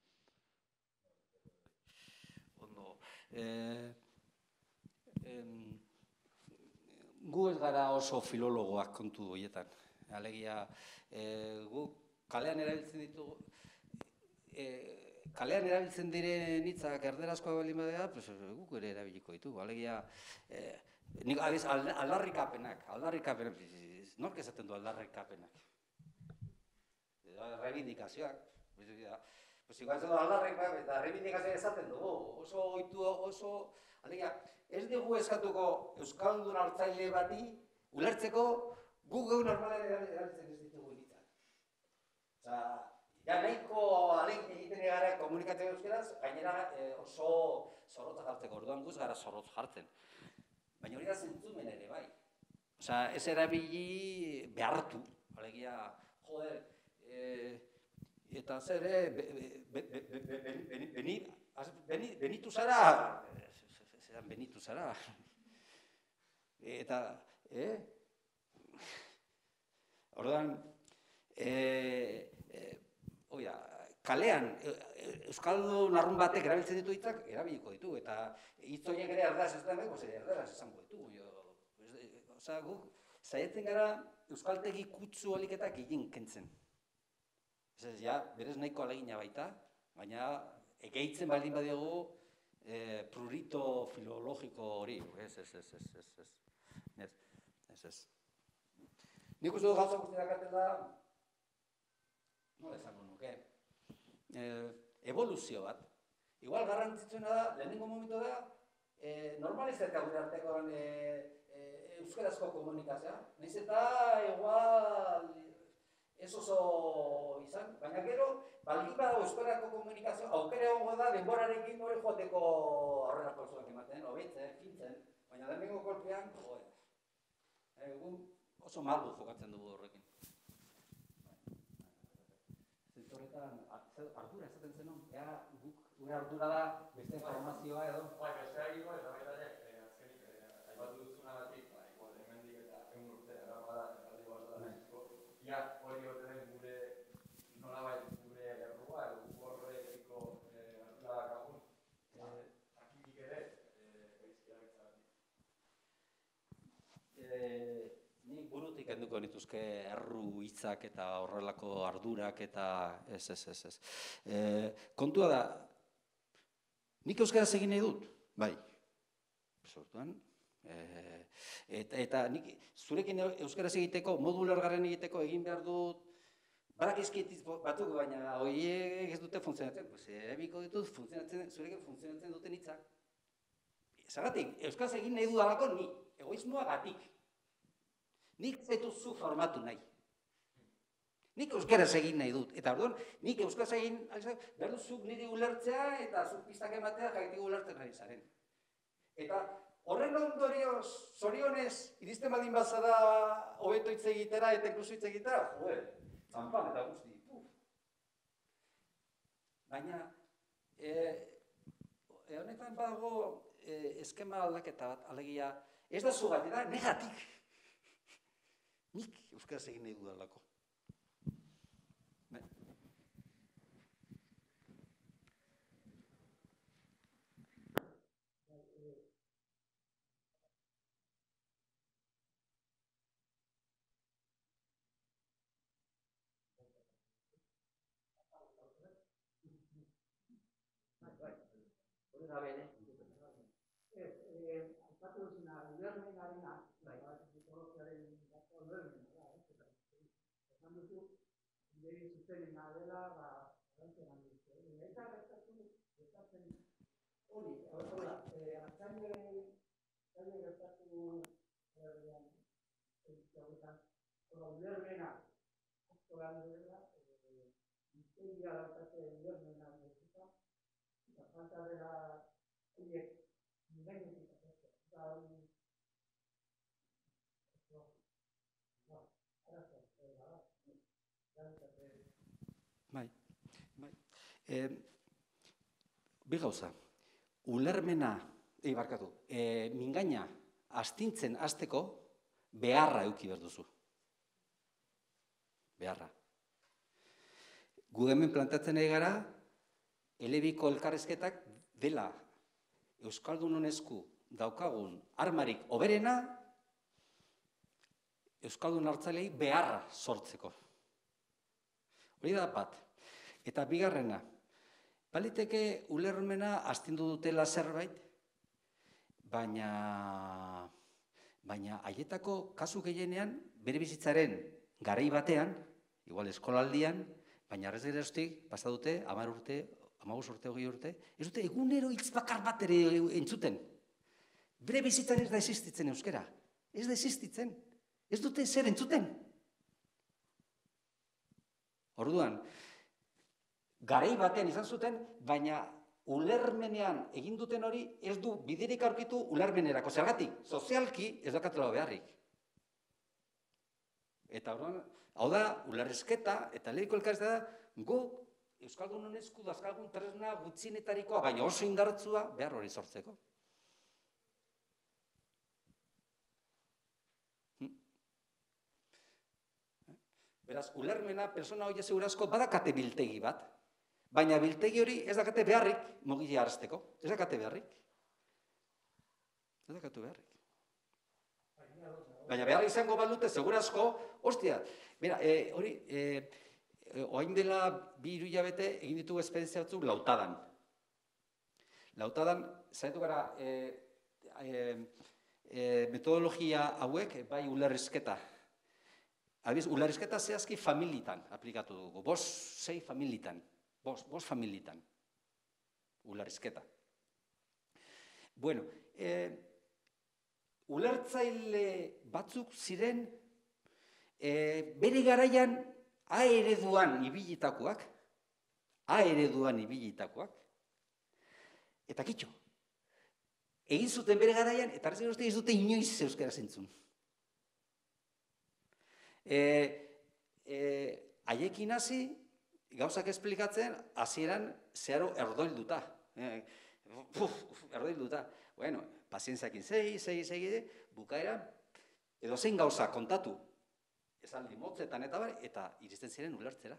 Ondo. Eh, em, gu ez gara oso filologoak kontu horietan. Alegia, eh, gu kalean erabiltzen ditugu, eh, kalean erabiltzen diren hitzak erderazkoa baldin badea, pues, guk ere erabiliko ditugu. Alegia, eh, nik adiz, aldarrikapenak, aldarrikapenak, nork esaten du aldarrikapenak? Reivindikazioak, pues igual esaten du aldarrikapenak eta reivindikazioak esaten dugu, oso ohitu, oso, alegia, ez dugu eskatuko euskaldun hartzaile bati ulertzeko guk geu normalen erabiltzen ez ditugu hitzak. Osa, ja nahiko alegin egiten gara komunikatzea euskeraz, gainera oso zorrotza jartzeko, orduan guz gara zorrotz jartzen. Baina hori da zentzumen ere, bai. Osa, ez erabili behartu, alegia, joder, eta zer, benitu zara, zeran benitu zara, eta, eh? Orduan, oia, kalean, euskaldun arrun batek erabiltzen ditu hitzak, erabiliko ditu, eta hitz horiek ere erderaz ez da nahi, erderaz esango ditu. Osa, guk, saiatzen gara euskaltegi kutsu oliketak egin kentzen. Ez ez, ja, berez nahiko alegina baita, baina egeitzen baldin badiagu prurito filologiko hori, ez, ez, ez, ez, ez, ez, ez, ez. Nik uste du gauza guzti dakaten da, nola esango nuke, evoluzio bat. Igual garrantzitsuena da, lehenengo momentu da, normalizatea gure artekoan euskarazko komunikazioa. Nahiz eta igual ez oso izan, baina gero, baldin badago euskarako komunikazioa, aukera egongo da denborarekin hori joateko aurrera pausoak ematen, hobetzen, fintzen, baina lehenengo kolpean, joder, egun oso maldu jokatzen dugu horrekin. Zentorretan, ardura esaten zenon, ea guk gure ardura da beste informazioa edo? Bai, bestea egingo eta baita ere, azkenik, aipatu duzunagatik, hemendik eta ehun urte eraba da, erraldi bat da, ia hori ote den gure nolabait gure errua edo horrekiko ardura dakagun, akitik ere, gaizkia betzagatik. Nik burutik kenduko nituzke erru hitzak eta horrelako ardurak eta ez, ez, ez, ez. Kontua da, nik euskaraz egin nahi dut, bai, sortuan, eta nik zurekin euskaraz egiteko, modu ulergarren egiteko egin behar dut, barakizkit batuk, baina horiek ez dute funtzionatzen, pues ebiko ditut funtzionatzen, zurekin funtzionatzen duten hitzak. Zagatik, euskaraz egin nahi dudalako ni, egoismoa gatik. Nik zaituzu formatu nahi. Nik euskaraz egin nahi dut. Eta orduan, nik euskaraz egin, behar duzuk niri ulertzea eta zuk pistak ematea jaitik ulertzen ari zaren. Eta horren ondorioz, zorionez, iristen baldin bazara hobeto hitz egitera eta inkluso hitz egitera, joder, zanpan eta guzti. Baina, honetan badago eskema aldaketa bat, alegia, ez da zugatik, da negatik. Nik euskaraz egin nahi dudalako. Hori da bene. Ez, aipatu duzuna, ulermen arena, psikologiaren ulermena, esan duzu, nire zuzenena dela, ba, garantzen handiz. Eta gertatzen, gertatzen hori, hori da, hartzaile gertatu herrian, hauetan, ulermena, asko lan dela, guztia daukate ulermena dituta, eta falta dela horiek gainetik atzertu. Eta hori, bai, bai. E, bi gauza, ulermena, ei barkatu, e, mingaina astintzen hasteko beharra eduki behar duzu. Beharra. Gu hemen plantatzen ari gara, elebiko elkarrezketak dela Euskaldunon esku daukagun armarik oberena, Euskaldun hartzalei beharra sortzeko. Hori da bat. Eta bigarrena, baliteke ulermena astindu dutela zerbait, baina baina haietako kasu gehienean bere bizitzaren garai batean, igual eskolaldian, baina arrez geroztik pasa dute hamar urte, hamabost urte, hogei urte, ez dute egunero hitz bakar bat ere entzuten. Bere bizitzan ez da existitzen euskera. Ez da existitzen. Ez dute zer entzuten. Orduan, garai batean izan zuten, baina ulermenean egin duten hori ez du biderik aurkitu ulermenerako. Zergatik, sozialki ez dakatela beharrik. Eta orduan, hau da, ulerrezketa eta lehiko elkarrezketa da, gu Euskaldunon esku dazkalgun tresna gutxienetarikoa, baina oso indartzua behar hori sortzeko. Beraz, ulermena, persona hori segurazko badakate biltegi bat, baina biltegi hori ez dakate beharrik mogile arazteko. Ez dakate beharrik. Ez dakate beharrik. Baina beharrik izango balute, segurazko, ostia, mira, e, hori, e, oain dela bi hiru hilabete egin ditugu esperientzia batzuk Lautadan. Lautadan, zaitu gara, e, e, e, metodologia hauek, bai ulerrizketa. Adibidez, ulerrizketa zehazki familitan aplikatu dugu, bost, sei familitan, bost, bost familitan, ulerrizketa. Bueno, e, ulertzaile batzuk ziren e, bere garaian A ereduan ibilitakoak, A ereduan ibilitakoak, eta kitxo, egin zuten bere garaian, eta arrez gerozte ez dute inoiz euskara zentzun. Haiekin hasi, gauzak esplikatzen, hasieran zeharo erdoilduta. Erdoilduta. Bueno, pazientziakin segi, segi, segi, bukaeran, edo zein gauza kontatu, esaldi motzetan eta bar, eta iristen ziren ulertzera.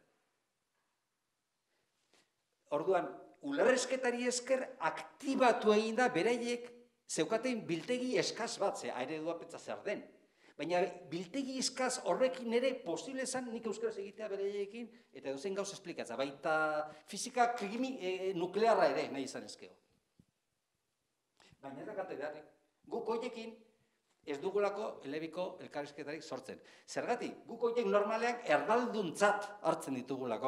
Orduan, ulerrezketari esker aktibatu egin da beraiek zeukaten biltegi eskaz bat, ze eredua pentsa zer den. Baina biltegi eskaz horrekin ere posible zen nik euskaraz egitea beraiekin eta edo zen gauz esplikatza, baita fizika nuklearra ere nahi izan ezkeo. Baina ez dakate beharrik, guk hoiekin ez dugulako elebiko elkarrizketarik sortzen. Zergatik, guk horiek normalean erdalduntzat hartzen ditugulako.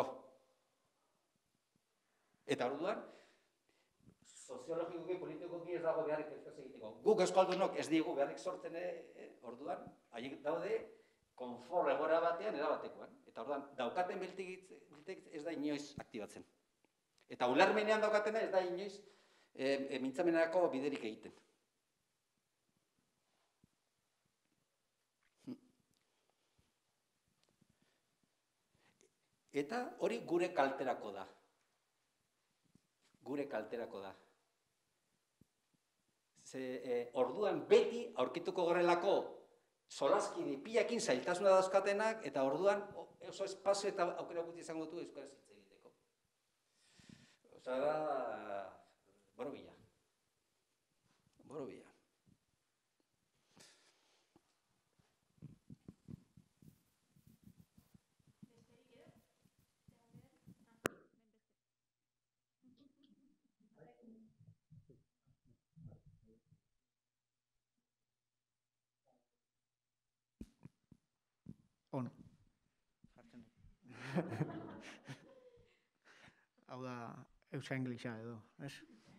Eta orduan, soziologikoki, politikoki ez dago beharrik euskaz egiteko. Guk euskaldunok ez digu beharrik sortzen orduan, haiek daude konfor egora batean erabatekoan. Eta orduan, daukaten biltegitz ez da inoiz aktibatzen. Eta ulermenean daukatena ez da inoiz mintzamenerako biderik egiten. Eta hori gure kalterako da. Gure kalterako da. Ze, e, orduan beti aurkituko gorelako solaskide pilakin zailtasuna dauzkatenak, eta orduan oso espazio eta aukera gutxi izango du euskaraz hitz egiteko. Osa da, borobila. Borobila. On. Hau da, eusa inglisa edo, ez?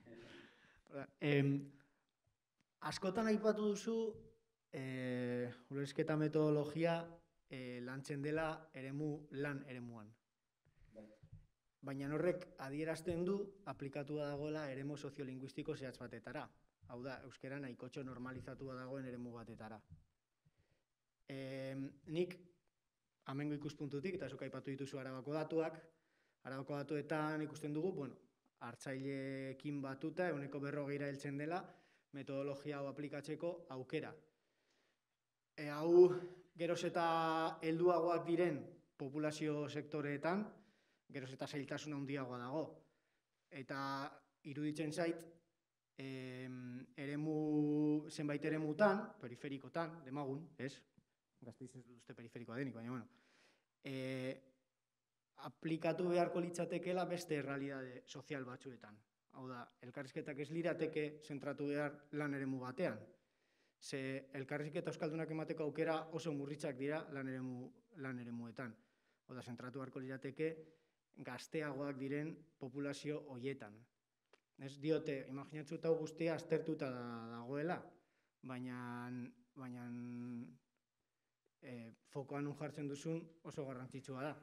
Askotan aipatu duzu, ulerrizketa metodologia lantzen dela eremu lan eremuan. baina horrek adierazten du aplikatua dagoela eremu soziolinguistiko zehatz batetara. Hau da, euskera nahikotxo normalizatua dagoen eremu batetara. E, nik, amengo ikuspuntutik, eta zuk aipatu dituzu Arabako datuak, Arabako datuetan ikusten dugu, bueno, hartzaileekin batuta, ehuneko berrogeira heltzen dela, metodologia hau aplikatzeko aukera. E, hau, geroz eta helduagoak diren populazio sektoreetan, geroz eta zailtasun handiagoa dago. Eta iruditzen zait, e, eremu, zenbait eremutan, periferikotan, demagun, ez? Gasteiz ez dut uste periferikoa denik, baina, bueno, e, aplikatu beharko litzatekeela beste errealitate sozial batzuetan. Hau da, elkarrizketak ez lirateke zentratu behar lan eremu batean. Ze elkarrizketa euskaldunak emateko aukera oso murritzak dira lan eremu, lan eremuetan. Hau da, zentratu beharko lirateke gazteagoak diren populazio hoietan. Ez diote, imaginatzen hau guztia aztertuta dagoela, baina, baina e, fokoan nun jartzen duzun oso garrantzitsua da.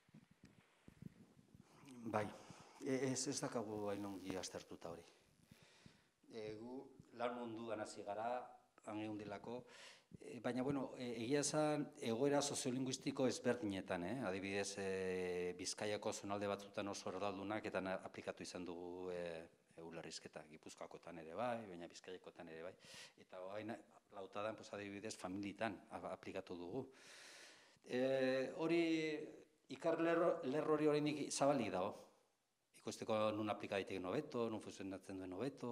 Bai, ez, ez dakagu hain ongi aztertuta hori. E, gu lan munduan hasi gara, hangeun delako, e, baina, bueno, e, egia esan egoera soziolinguistiko ezberdinetan, eh? Adibidez, e, Bizkaiako zonalde batzutan oso erdaldunak eta aplikatu izan dugu e, ulerrizketa, Gipuzkoakotan ere bai, baina Bizkaiekotan ere bai, eta hain lautadan, pues, adibidez, familietan aplikatu dugu. E, hori, ikar lerro hori hori zabalik dago. Ikusteko nun aplika daiteke hobeto, nun funtzionatzen duen hobeto.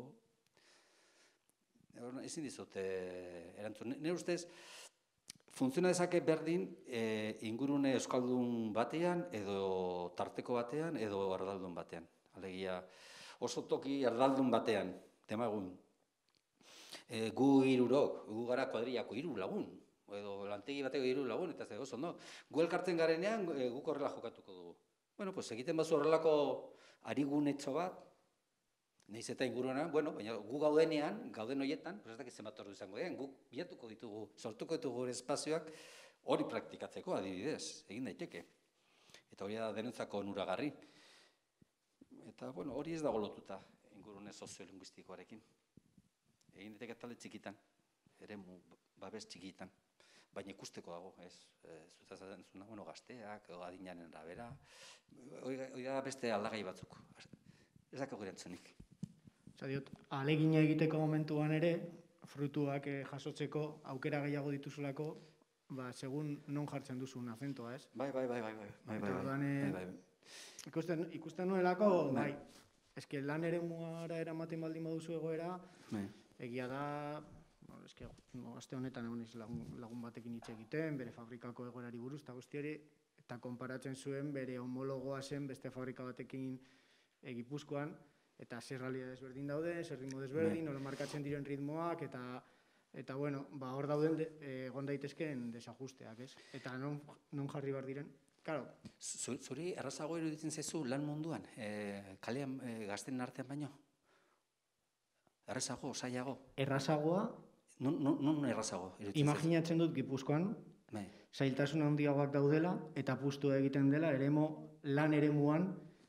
Ezin dizut erantzun. Nire ustez, funtziona dezake berdin ingurune euskaldun batean, edo tarteko batean, edo erdaldun batean. Alegia, oso toki erdaldun batean, demagun. Gu hirurok, gu gara kuadrillako hiru lagun, edo lantegi bateko hiru lagun, eta ez oso, no? Gu elkartzen garenean, guk horrela jokatuko dugu. Bueno, pues egiten bazu horrelako arigunetxo bat, nahiz eta inguruan, bueno, baina gu gaudenean, gauden horietan, pues ez dakit zenbat ordu izango den, guk bilatuko ditugu, sortuko ditugu gure espazioak hori praktikatzeko, adibidez, egin daiteke. Eta hori da denentzako onuragarri. Eta, bueno, hori ez dago lotuta ingurune soziolinguistikoarekin. Egin daiteke talde txikitan, eremu babes txikitan. Baina ikusteko dago, ez, zutatzen zuna, bueno, gazteak, adinaren arabera, hori da beste aldagai batzuk, ez dakago erantzunik. Osa diot, ahalegina egiteko momentuan ere, frutuak jasotzeko aukera gehiago dituzulako, ba, segun non jartzen duzun azentoa, ez? Bai, bai, bai, bai, bai, bai, ikusten, ikusten nuelako, bai, eske lan eremuara eramaten baldin baduzu egoera, egia da, eske, aste honetan egon lagun batekin hitz egiten, bere fabrikako egoerari buruz, eta guzti hori, eta konparatzen zuen bere homologoa zen beste fabrika batekin Gipuzkoan, eta zer realidad desberdin daude, zer ritmo desberdin, nola markatzen diren ritmoak, eta, eta bueno, ba, hor dauden egon daitezkeen desajusteak, ez? Eta non, non jarri behar diren, claro. Zuri errazago iruditzen zaizu lan munduan, kalean gazten artean baino? Errazago, zailago? Errazagoa, non errazago? Imaginatzen dut Gipuzkoan, zailtasun handiagoak daudela, eta apustu egiten dela eremo, lan eremuan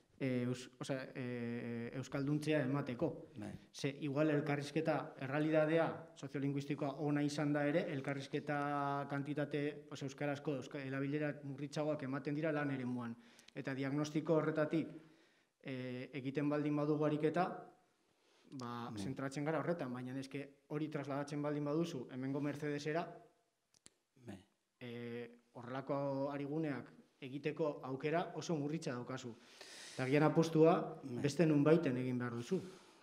euskalduntzea emateko. Ze, igual elkarrizketa errealidadea soziolinguistikoa ona izan da ere, elkarrizketa kantitate, oza, euskarazko, erabilera murritzagoak ematen dira lan eremuan. Eta diagnostiko horretatik egiten baldin badugu ariketa, ba, zentratzen gara horretan, baina eske hori trasladatzen baldin baduzu, hemengo Mercedesera, horrelako ariguneak egiteko aukera oso murritza daukazu. Eta gian apostua beste nun baiten egin behar duzu.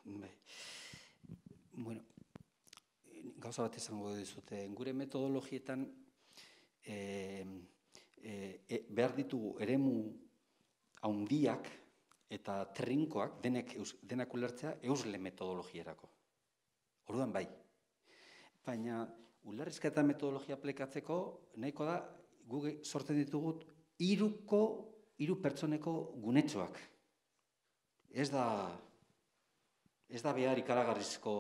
Bueno, gauza bat izango dizute, gure metodologietan behar ditugu eremu haundiak eta trinkoak denak ulertzea eusle metodologierako. Orduan bai. Baina ulerrizketa metodologia aplikatzeko nahiko da guk sortzen ditugut hiruko hiru pertsoneko gunetxoak. Ez da ez da behar ikaragarrizko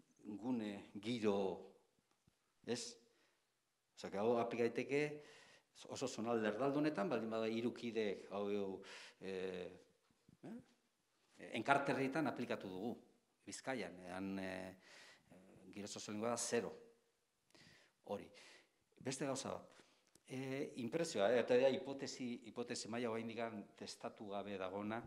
gune, giro, ez? Osa, hau aplika daiteke oso zonalde erdaldunetan, baldin bada hirukideek hau eh, eh, enkarterritan aplikatu dugu, Bizkaian, ean eh, giro soziolingoa da zero. Hori. Beste gauza bat. E, impresioa, eta da hipotesi, hipotesi maila oraindikan testatu gabe dagona.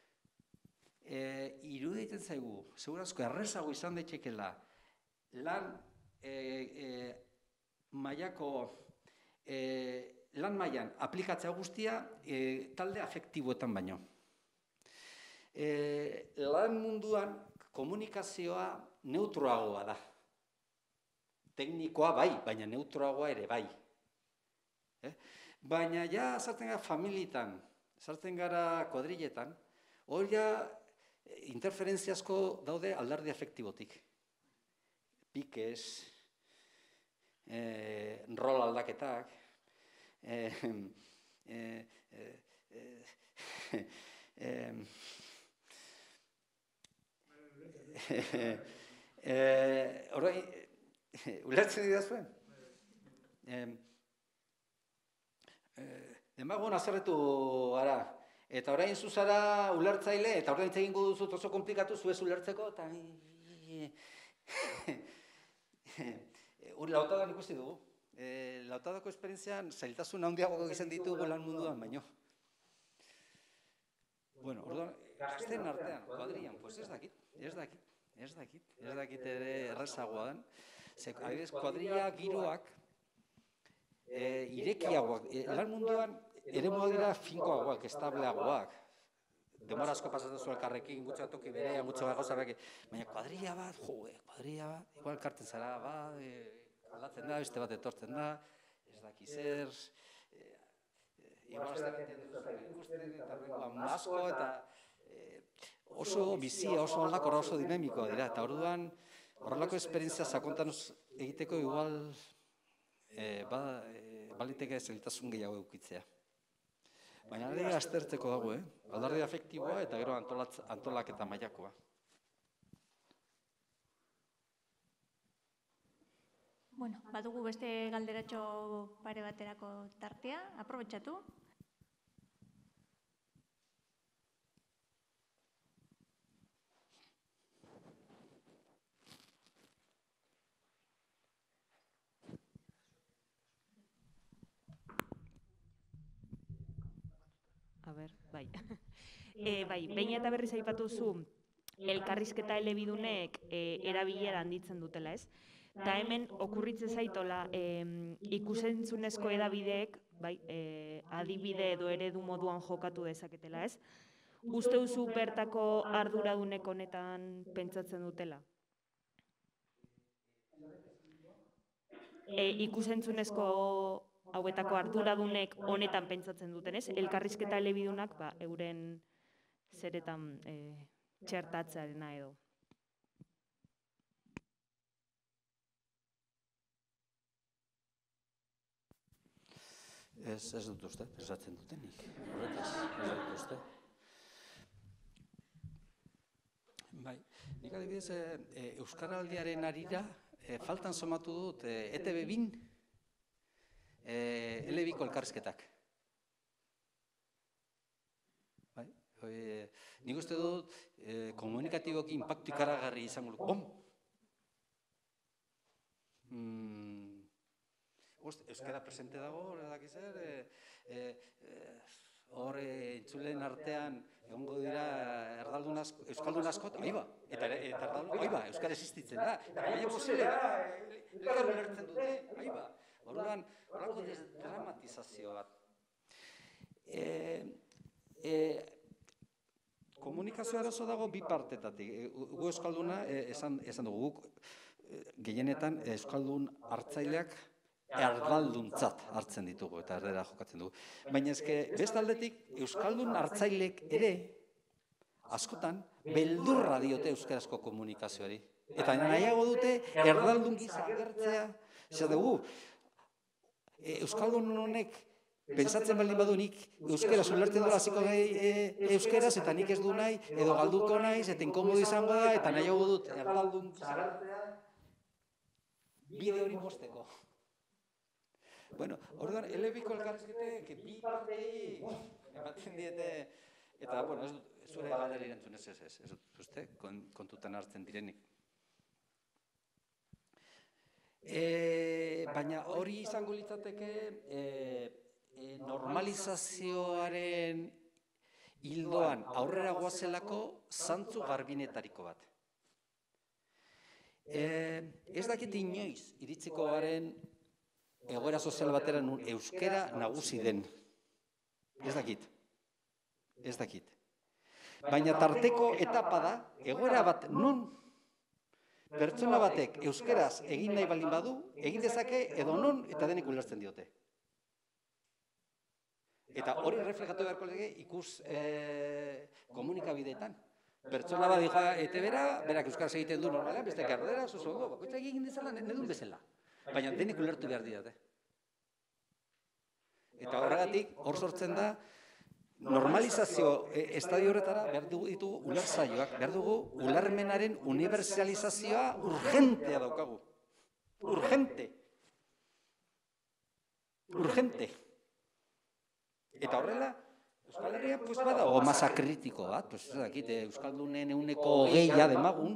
E, iruditzen zaigu, segurazko errezago izan daitekeela lan e, e, mailako e, lan mailan aplikatzea guztia e, talde afektiboetan baino. E, lan munduan komunikazioa neutroagoa da. Teknikoa bai, baina neutroagoa ere bai. Eh? Baina ja sartzen gara familietan, sartzen gara kuadrilletan, hor ja interferentziazko daude alderdi afektibotik. Pikez, eh, rol aldaketak, eh, eh, eh, eh, eh, eh, orain, ulertzen dira zuen? Eh, Demagoan azerretu gara, eta orain zuzara ulertzaile, eta orain egingo duzu oso komplikatu zuez ulertzeko, eta hori lautadan ikusti dugu. Lautadako esperientzian zailtasun handiago izan ditugu lan munduan, baino. Bueno, orduan, gazten artean, kuadrian, pues ez dakit, ez dakit, ez dakit, ez dakit ere errezagoa den. Adibidez, kuadrilla giroak, E, irekiagoak, e, lan munduan ere dira finkoagoak, estableagoak. Demora asko pasatzen zuen elkarrekin, gutxa toki berean, gutxa bat gauza berekin. Baina kuadrilla bat, jo, kuadrilla bat, igual karten zara, bat, e, aldatzen da, beste bat etortzen da, ez daki zer, e, e, igual ez dakiten ikusten, eta rengoan asko, eta e, oso bizia, oso aldakora, oso dinamikoa dira, eta orduan horrelako esperientzia sakontan egiteko igual E, ba, e, baliteke zailtasun gehiago eukitzea. Baina ere aztertzeko dago, eh? Alderdi afektiboa eta gero antolatz, antolaketa mailakoa. Bueno, badugu beste galderatxo pare baterako tartea, aprobetxatu. A ber, bai. E, bai, behin eta berriz aipatu zu elkarrizketa elebidunek e, erabilera handitzen dutela, ez? Ta hemen okurritzen zaitola e, ikusentzunezko edabideek, bai, e, adibide edo eredu moduan jokatu dezaketela, ez? Uste duzu bertako arduradunek honetan pentsatzen dutela? E, ikusentzunezko hauetako arduradunek honetan pentsatzen duten, ez? Elkarrizketa elebidunak, ba, euren zeretan e, txertatzearena edo. Ez, ez dut uste, pensatzen dutenik. Horretaz, ez dut uste. Bai, nik adibidez, e, Euskaraldiaren arira, e, faltan somatu dut e, E Te Be bin, E, elebiko elkarrizketak. Bai? E, nik uste dut e, komunikatiboki inpaktu ikaragarri izango dut. Bom! Mm, Ost, euskara presente dago, horredak izer, e, e, hor entzulen artean egongo dira erdaldun asko, euskaldun asko, aiba, eta, eta erdaldun, aiba, euskara existitzen da, eta baina posible da, elkar ulertzen dute, aiba. Orduan, horako dramatizazio bat. E, e, komunikazio arazo dago bi partetatik. E, gu euskalduna, e, esan, esan dugu, guk e, gehienetan euskaldun hartzaileak erdalduntzat hartzen ditugu eta erdera jokatzen dugu. Baina ezke, bestaldetik, euskaldun hartzailek ere, askotan, beldurra diote euskarazko komunikazioari. Eta nahiago dute erdaldun giza agertzea, zer dugu, euskaldun honek pentsatzen baldin badu nik euskaraz ulertzen dut hasiko euskaraz eta nik ez du nahi edo galduko naiz eta inkomodo izango da eta nahiago dut erdaldun zagartzea bide hori mosteko. Bueno, orduan, elebiko elkarrizketek bi partei ematen diete, eta, bueno, ez dut, zure galderi erantzun ez ez ez, ez dut uste, kontutan hartzen direnik. E, baina hori izango litzateke e, e, normalizazioaren hildoan aurrera goazelako zantzu garbinetariko bat. E, ez dakit inoiz iritziko garen egoera sozial batera nun euskera nagusi den. Ez dakit. Ez dakit. Baina tarteko etapa da, egoera bat nun pertsona batek euskeraz egin nahi baldin badu, egin dezake edo nun eta denek ulertzen diote. Eta hori reflejatu beharko lege ikus e, komunikabideetan. Pertsona bat diga E T B-ra, berak euskaraz egiten du normalean, beste kardera, zuzongo, bakoitzak egin dezala, nedun bezala. Baina denek ulertu behar didate. Eta horregatik, hor sortzen da, normalizazio estadio horretara behar dugu ditugu ulertzaioak, behar dugu ulermenaren universalizazioa urgentea daukagu. Urgente. Urgente. Eta horrela, Euskal Herria, pues badago masa kritiko bat, pues ez dakit, Euskaldunen euneko hogeia demagun,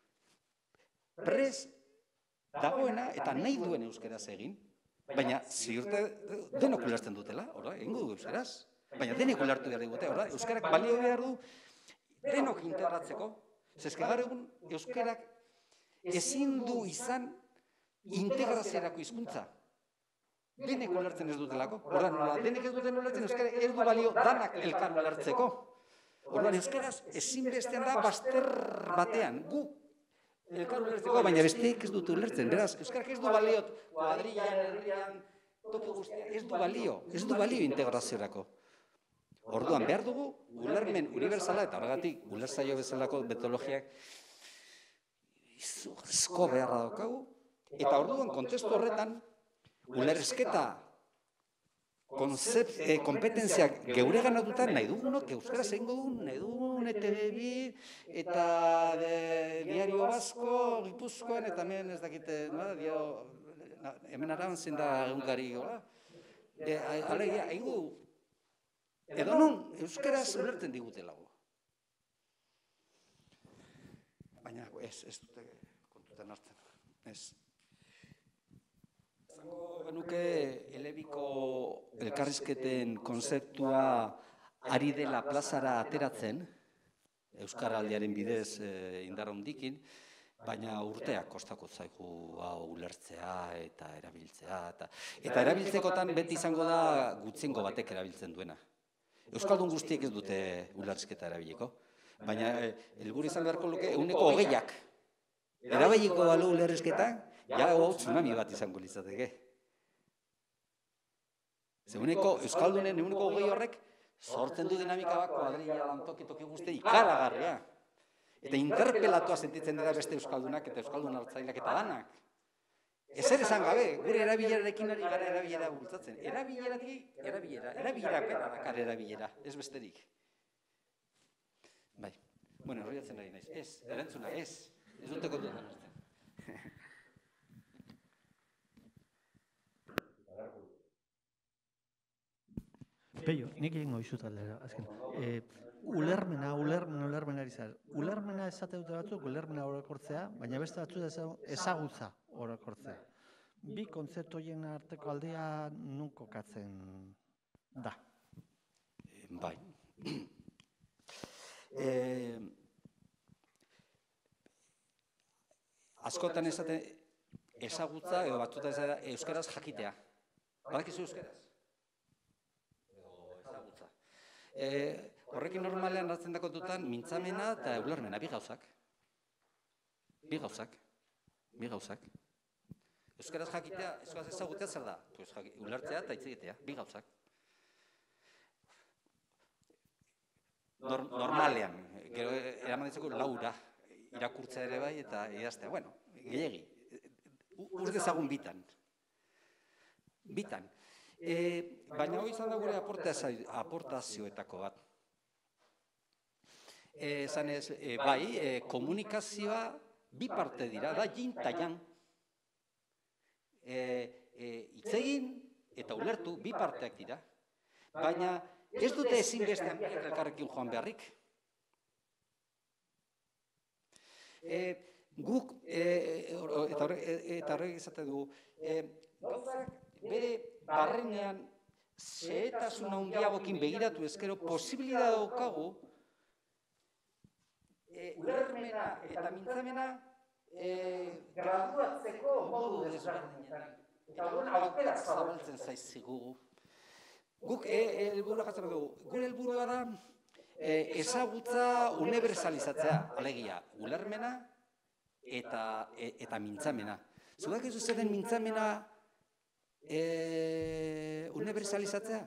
prez dagoena eta nahi duen euskeraz egin, baina ziurte denok ulertzen dutela, horra, egingo du euskeraz. Baina denek ulertu behar digute, horra, euskarak balio behar du denok integratzeko. Zezke gaur egun euskarak ezin du izan integraziarako hizkuntza. Denek ulertzen ez dutelako. Horra, nola, denek ez duten ulertzen euskarak ez du balio danak elkar ulertzeko. Horra, euskaraz ezinbestean da bazter batean, gu elkar ulertzeko, baina besteek ez dute ulertzen. Beraz, euskarak ez du balio kuadrillan, herrian, topo guztia, ez du balio, ez du balio integraziorako. Orduan, behar dugu, ulermen universala, eta horregatik, ulertzaio bezalako metodologiak izugarrizko beharra daukagu, eta orduan, kontestu horretan, ulerezketa kompetentziak geure ganatuta nahi dugunok, euskaraz egingo dugun, nahi dugun E T B bi, eta Diario Basko, Gipuzkoan, eta hemen ez dakite, hemen arabantzen da egunkari, alegia, egingo dugu, edo non, euskaraz ulertzen digutelago. Baina, ez, ez dute kontutan hartzen, ez. Zango genuke elebiko elkarrizketen konzeptua ari dela plazara ateratzen, euskaraldiaren bidez indar handikin, baina urteak kostako zaigu hau ulertzea eta erabiltzea. Eta erabiltzekotan beti izango da gutxiengo batek erabiltzen duena. Euskaldun guztiek ez dute ulerrizketa erabiliko, baina helburu izan beharko luke ehuneko hogeiak. Erabiliko balu ulerrizketa, ja hau tsunami bat izango litzateke. Ehuneko Euskaldunen ehuneko hogei horrek sortzen du dinamika bat kuadrilla lantoki-toki guzti ikaragarria. Eta interpelatua sentitzen dira beste Euskaldunak eta Euskaldun hartzaileak eta danak. Ezer esan gabe, gure erabilerarekin ari gara erabilera bultzatzen. Erabileratik, erabilera, erabilera bera dakar erabilera, ez besterik. Bai, bueno, horriatzen ari naiz. Ez, erantzuna, ez. Ez dute kontutan hartzen. Peio, nik egingo izut aldera, azken. Ulermena, ulermena, ulermena izan. Ulermena esate dute batzuk, ulermena orokortzea, baina beste batzuk ezagutza orokortzea. Bi kontzeptu horien arteko aldea nun kokatzen da? Bai. Askotan esaten ezagutza, edo batzutan esaten euskaraz jakitea. Badakizu euskaraz? Horrekin normalean hartzen da kontutan mintzamena eta ulermena, bi gauzak. Bi gauzak. Bi gauzak. Euskaraz jakitea, euskaraz ezagutzea zer da? Ulertzea eta hitz egitea, bi gauzak. Normalean, gero eraman ditzeko laura, irakurtzea ere bai eta idaztea. Bueno, gehiagi, ur dezagun bitan. Bitan. Baina hori izan da gure aportazioetako bat. Esan ez, bai, komunikazioa bi parte dira, da jin eta jan. Itzegin eta ulertu, bi parteak dira, baina ez dute ezinbestean biak elkarrekin joan beharrik. Guk, eta horrek izaten dugu, gauzak bere barrenean xehetasun handiagokin begiratu ezkero, posibilitatea daukagu ulermena eta mintzamena graduatzeko modu desberdinetan. Eta horren aukerak zabaltzen zaizkigugu. Guk helburua jartzen dugu. Gure helburua da ezagutza unibertsalizatzea, alegia, ulermena eta mintzamena. Zudak ez zuten mintzamena unibertsalizatzea?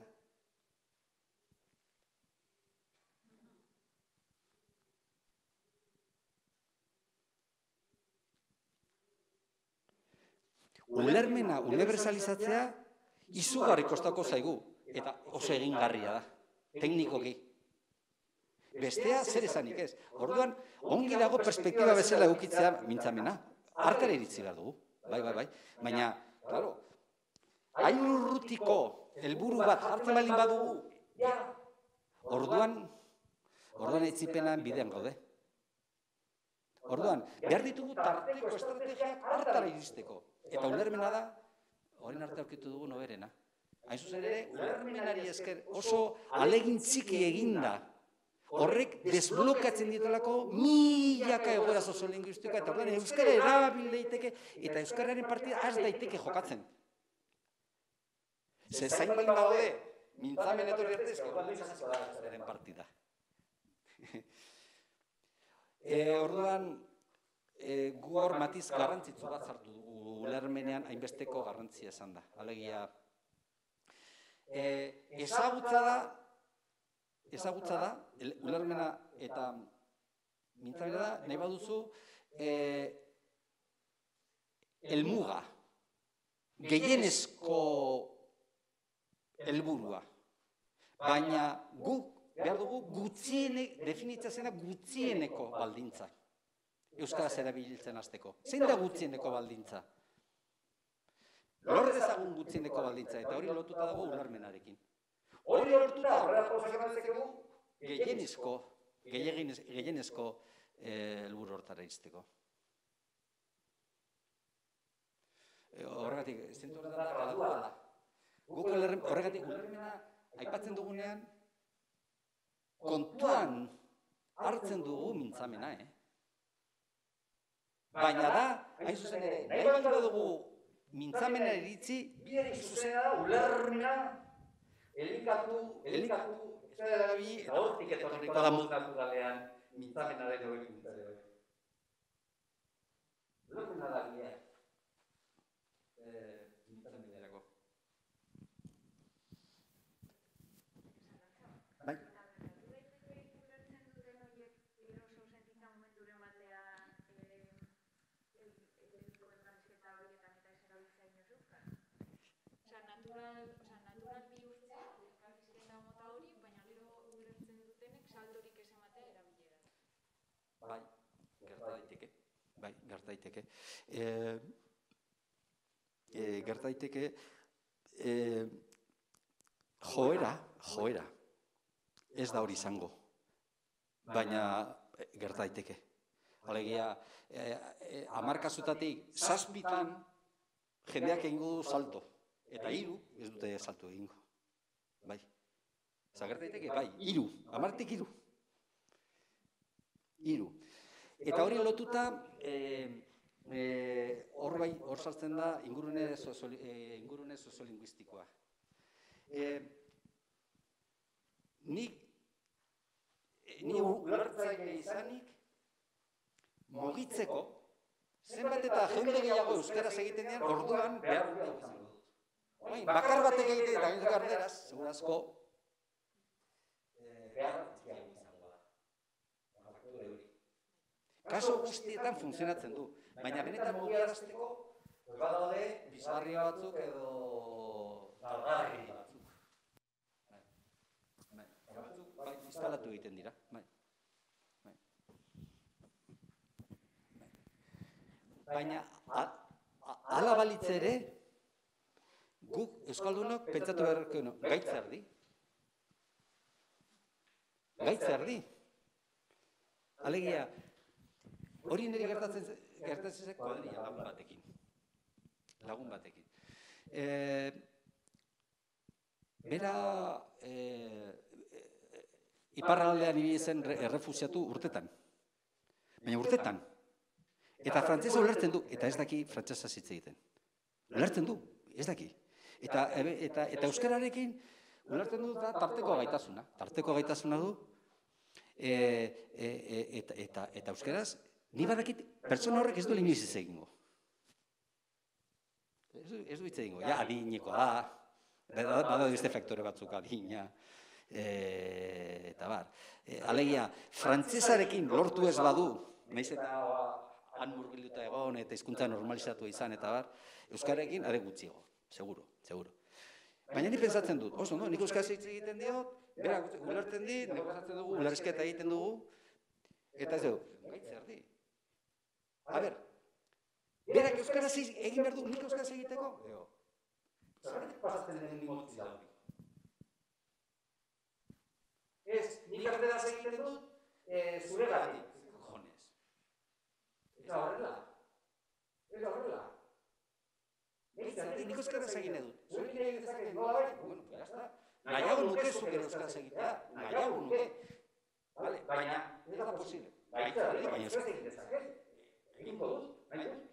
Ulermena unibertsalizatzea izugarri kostako zaigu, eta oso egingarria da, teknikoki. Bestea zer esanik ez. Orduan, ongi dago perspektiba bezala edukitzea mintzamena. Artera iritzi behar dugu, bai, bai, bai. Baina, klaro, hain urrutiko helburu bat hartzen balin badugu, orduan, orduan etzipenan bidean gaude. Orduan, behar ditugu tarteko estrategiak hartara iristeko. Eta ulermena da, horren arte aurkitu dugu noberena. Hain zuzen ere, ulermenari esker oso alegin txiki eginda. Horrek desblokatzen dituelako milaka egoera soziolinguistikoa, eta orduan euskara erabil daiteke, eta euskararen partida has daiteke jokatzen. Ze zain balin badaude, mintzamen etorri arte, ezko balin izazko da euskararen partida. Orduan, gu hor matiz garrantzitsu bat zartu dugu ulermenean hainbesteko garrantzia esan da. Alegia, ezagutza da, ezagutza da, ulermena eta mintzamena da, nahi baduzu, helmuga, gehienezko helburua. Baina guk, behar dugu, gutxienek, definitzatzena gutxieneko baldintza. Euskaraz erabiltzen hasteko. Zein da gutxieneko baldintza? Lor dezagun gutxieneko baldintza, eta hori lotuta dago ulermenarekin. Hori lortuta, horrela posibilitzeko, gehienezko, gehienezko helburu hortara izteko. Horregatik, zentu horretan da, gradua da. Guk horregatik ulermena aipatzen dugunean, kontuan hartzen dugu mintzamena, eh? Baina da, hain zuzen ere, nahi bat dugu mintzamena eritzi, bide zuzena da, ulermena, elikatu, elikatu, ez da erabi, eta hortik etorriko da mundatu galean, mintzamenaren horrekin dutare hori. Ulermena da bidea, mintzamenerako. Bai? Natural bihurtzea, elkarrizketa mota hori, baina gero ulertzen dutenek saltorik ez ematea erabilera. Bai, gerta daiteke. Bai, gerta daiteke. Gerta daiteke, joera, joera, ez da hori izango, baina gerta daiteke. Alegia, hamarkazutatik zazpitan jendeak egingo du salto. Eta hiru, ez dute salto egingo. Bai. Zagerta daiteke, bai, hiru, hamartik hiru. Hiru. Eta hori lotuta, hor bai, hor sartzen da ingurune soziolinguistikoa. Nik, ni ulertzaile izanik, mugitzeko, zenbat eta jende gehiago euskaraz egiten dian, orduan behar dut izango dut. Bakar batek egiten eta gaitu garderaz, segurazko, behar txikiago izango da. Faktore hori. Kaso guztietan funtzionatzen du, baina benetan mugiarazteko, badaude bizarri batzuk edo largarri batzuk. Batzuk, bai, instalatu egiten dira, bai. Baina, ala balitz ere, guk, euskaldunok, pentsatu beharko, no, gaitz erdi. Gaitz erdi. Alegia, hori niri gertatzen gertatzen kuadrilla lagun batekin. Lagun batekin. E, bera, e, iparraldean ibili zen errefusiatu urtetan. Baina urtetan. Eta frantsesa ulertzen du, eta ez daki frantsesa hitz egiten. Ulertzen du, ez daki. Eta, eta, eta euskararekin ulertzen du da tarteko gaitasuna. Tarteko gaitasuna du, e, e, e, eta, eta, eta euskaraz, ni badakit, pertsona horrek ez du inoiz hitz egingo. Ez du, ez du hitz egingo, ja, adineko da, bada beste faktore batzuk adina, e, eta bar. E, alegia, frantsesarekin lortu ez badu, naiz eta han murgilduta egon eta hizkuntza normalizatu izan eta bar, euskararekin are gutxiago, seguro, seguro. Baina ni pentsatzen dut, oso, no, nik euskaraz hitz egiten diot, berak ulertzen dit, negoziatzen dugu, ulerrizketa egiten dugu, eta ez dugu, gaitz erdi. A ber, berak euskaraz egin behar du, nik euskaraz egiteko? Ego, zergatik pasatzen den motzi da hori. Ez, nik euskaraz egiten dut, zure gati, cojones. Eta horrela, eta horrela. Nik euskaraz egin edut. Zurekin egin dezakeen nola bai, bueno, ya está. Nahiago nuke zuk ere euskaraz egitea, nahiago nuke. Vale, baina, ez da posible. Baita, baina euskaraz egin dezakeen. Egingo dut, nahi dut.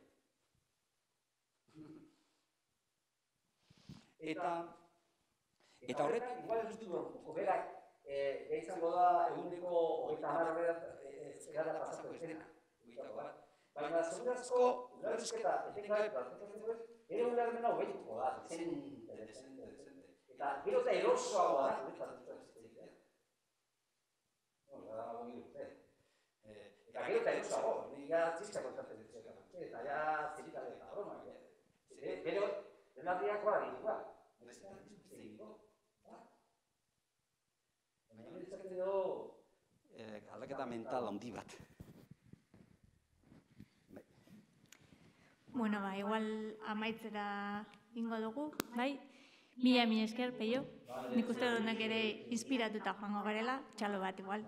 Eta, eta horretan, igual ez du lortuko, berak, izango da eguneko hogeita hamar gara pasako ez dena. Baina, segurazko, ulerrizketa, etengabe praktikatzen duen, ere ulermena hobeituko da, decente, decente, decente. Eta gero eta erosoagoa da, guretzat zitzaitea. Bueno, da hori dute. Eta gero eta erosoago, nik gara txistak kontatzen ditzeka. Eta ja zirikale eta broma. Gero, denarriak bada ditua. Beste egiko. Baina niretzak edo aldaketa mental handi bat. Bueno, ba, igual amaitzera ingo dugu, bai? Mila mila esker, Peio. Nik uste duenak ere inspiratuta joango garela, txalo bat igual.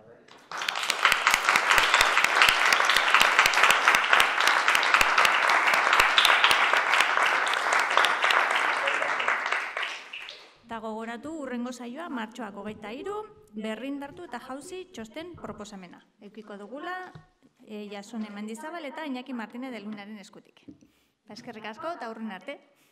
Eta gogoratu, urrengo saioa, martxoak hogeita hiru, berrindartu eta jauzi txosten proposamena. Eukiko dugula, Jasone Mendizabal eta Iñaki Martínez de Lunaren eskutik. Eskerrik asko eta aurren arte.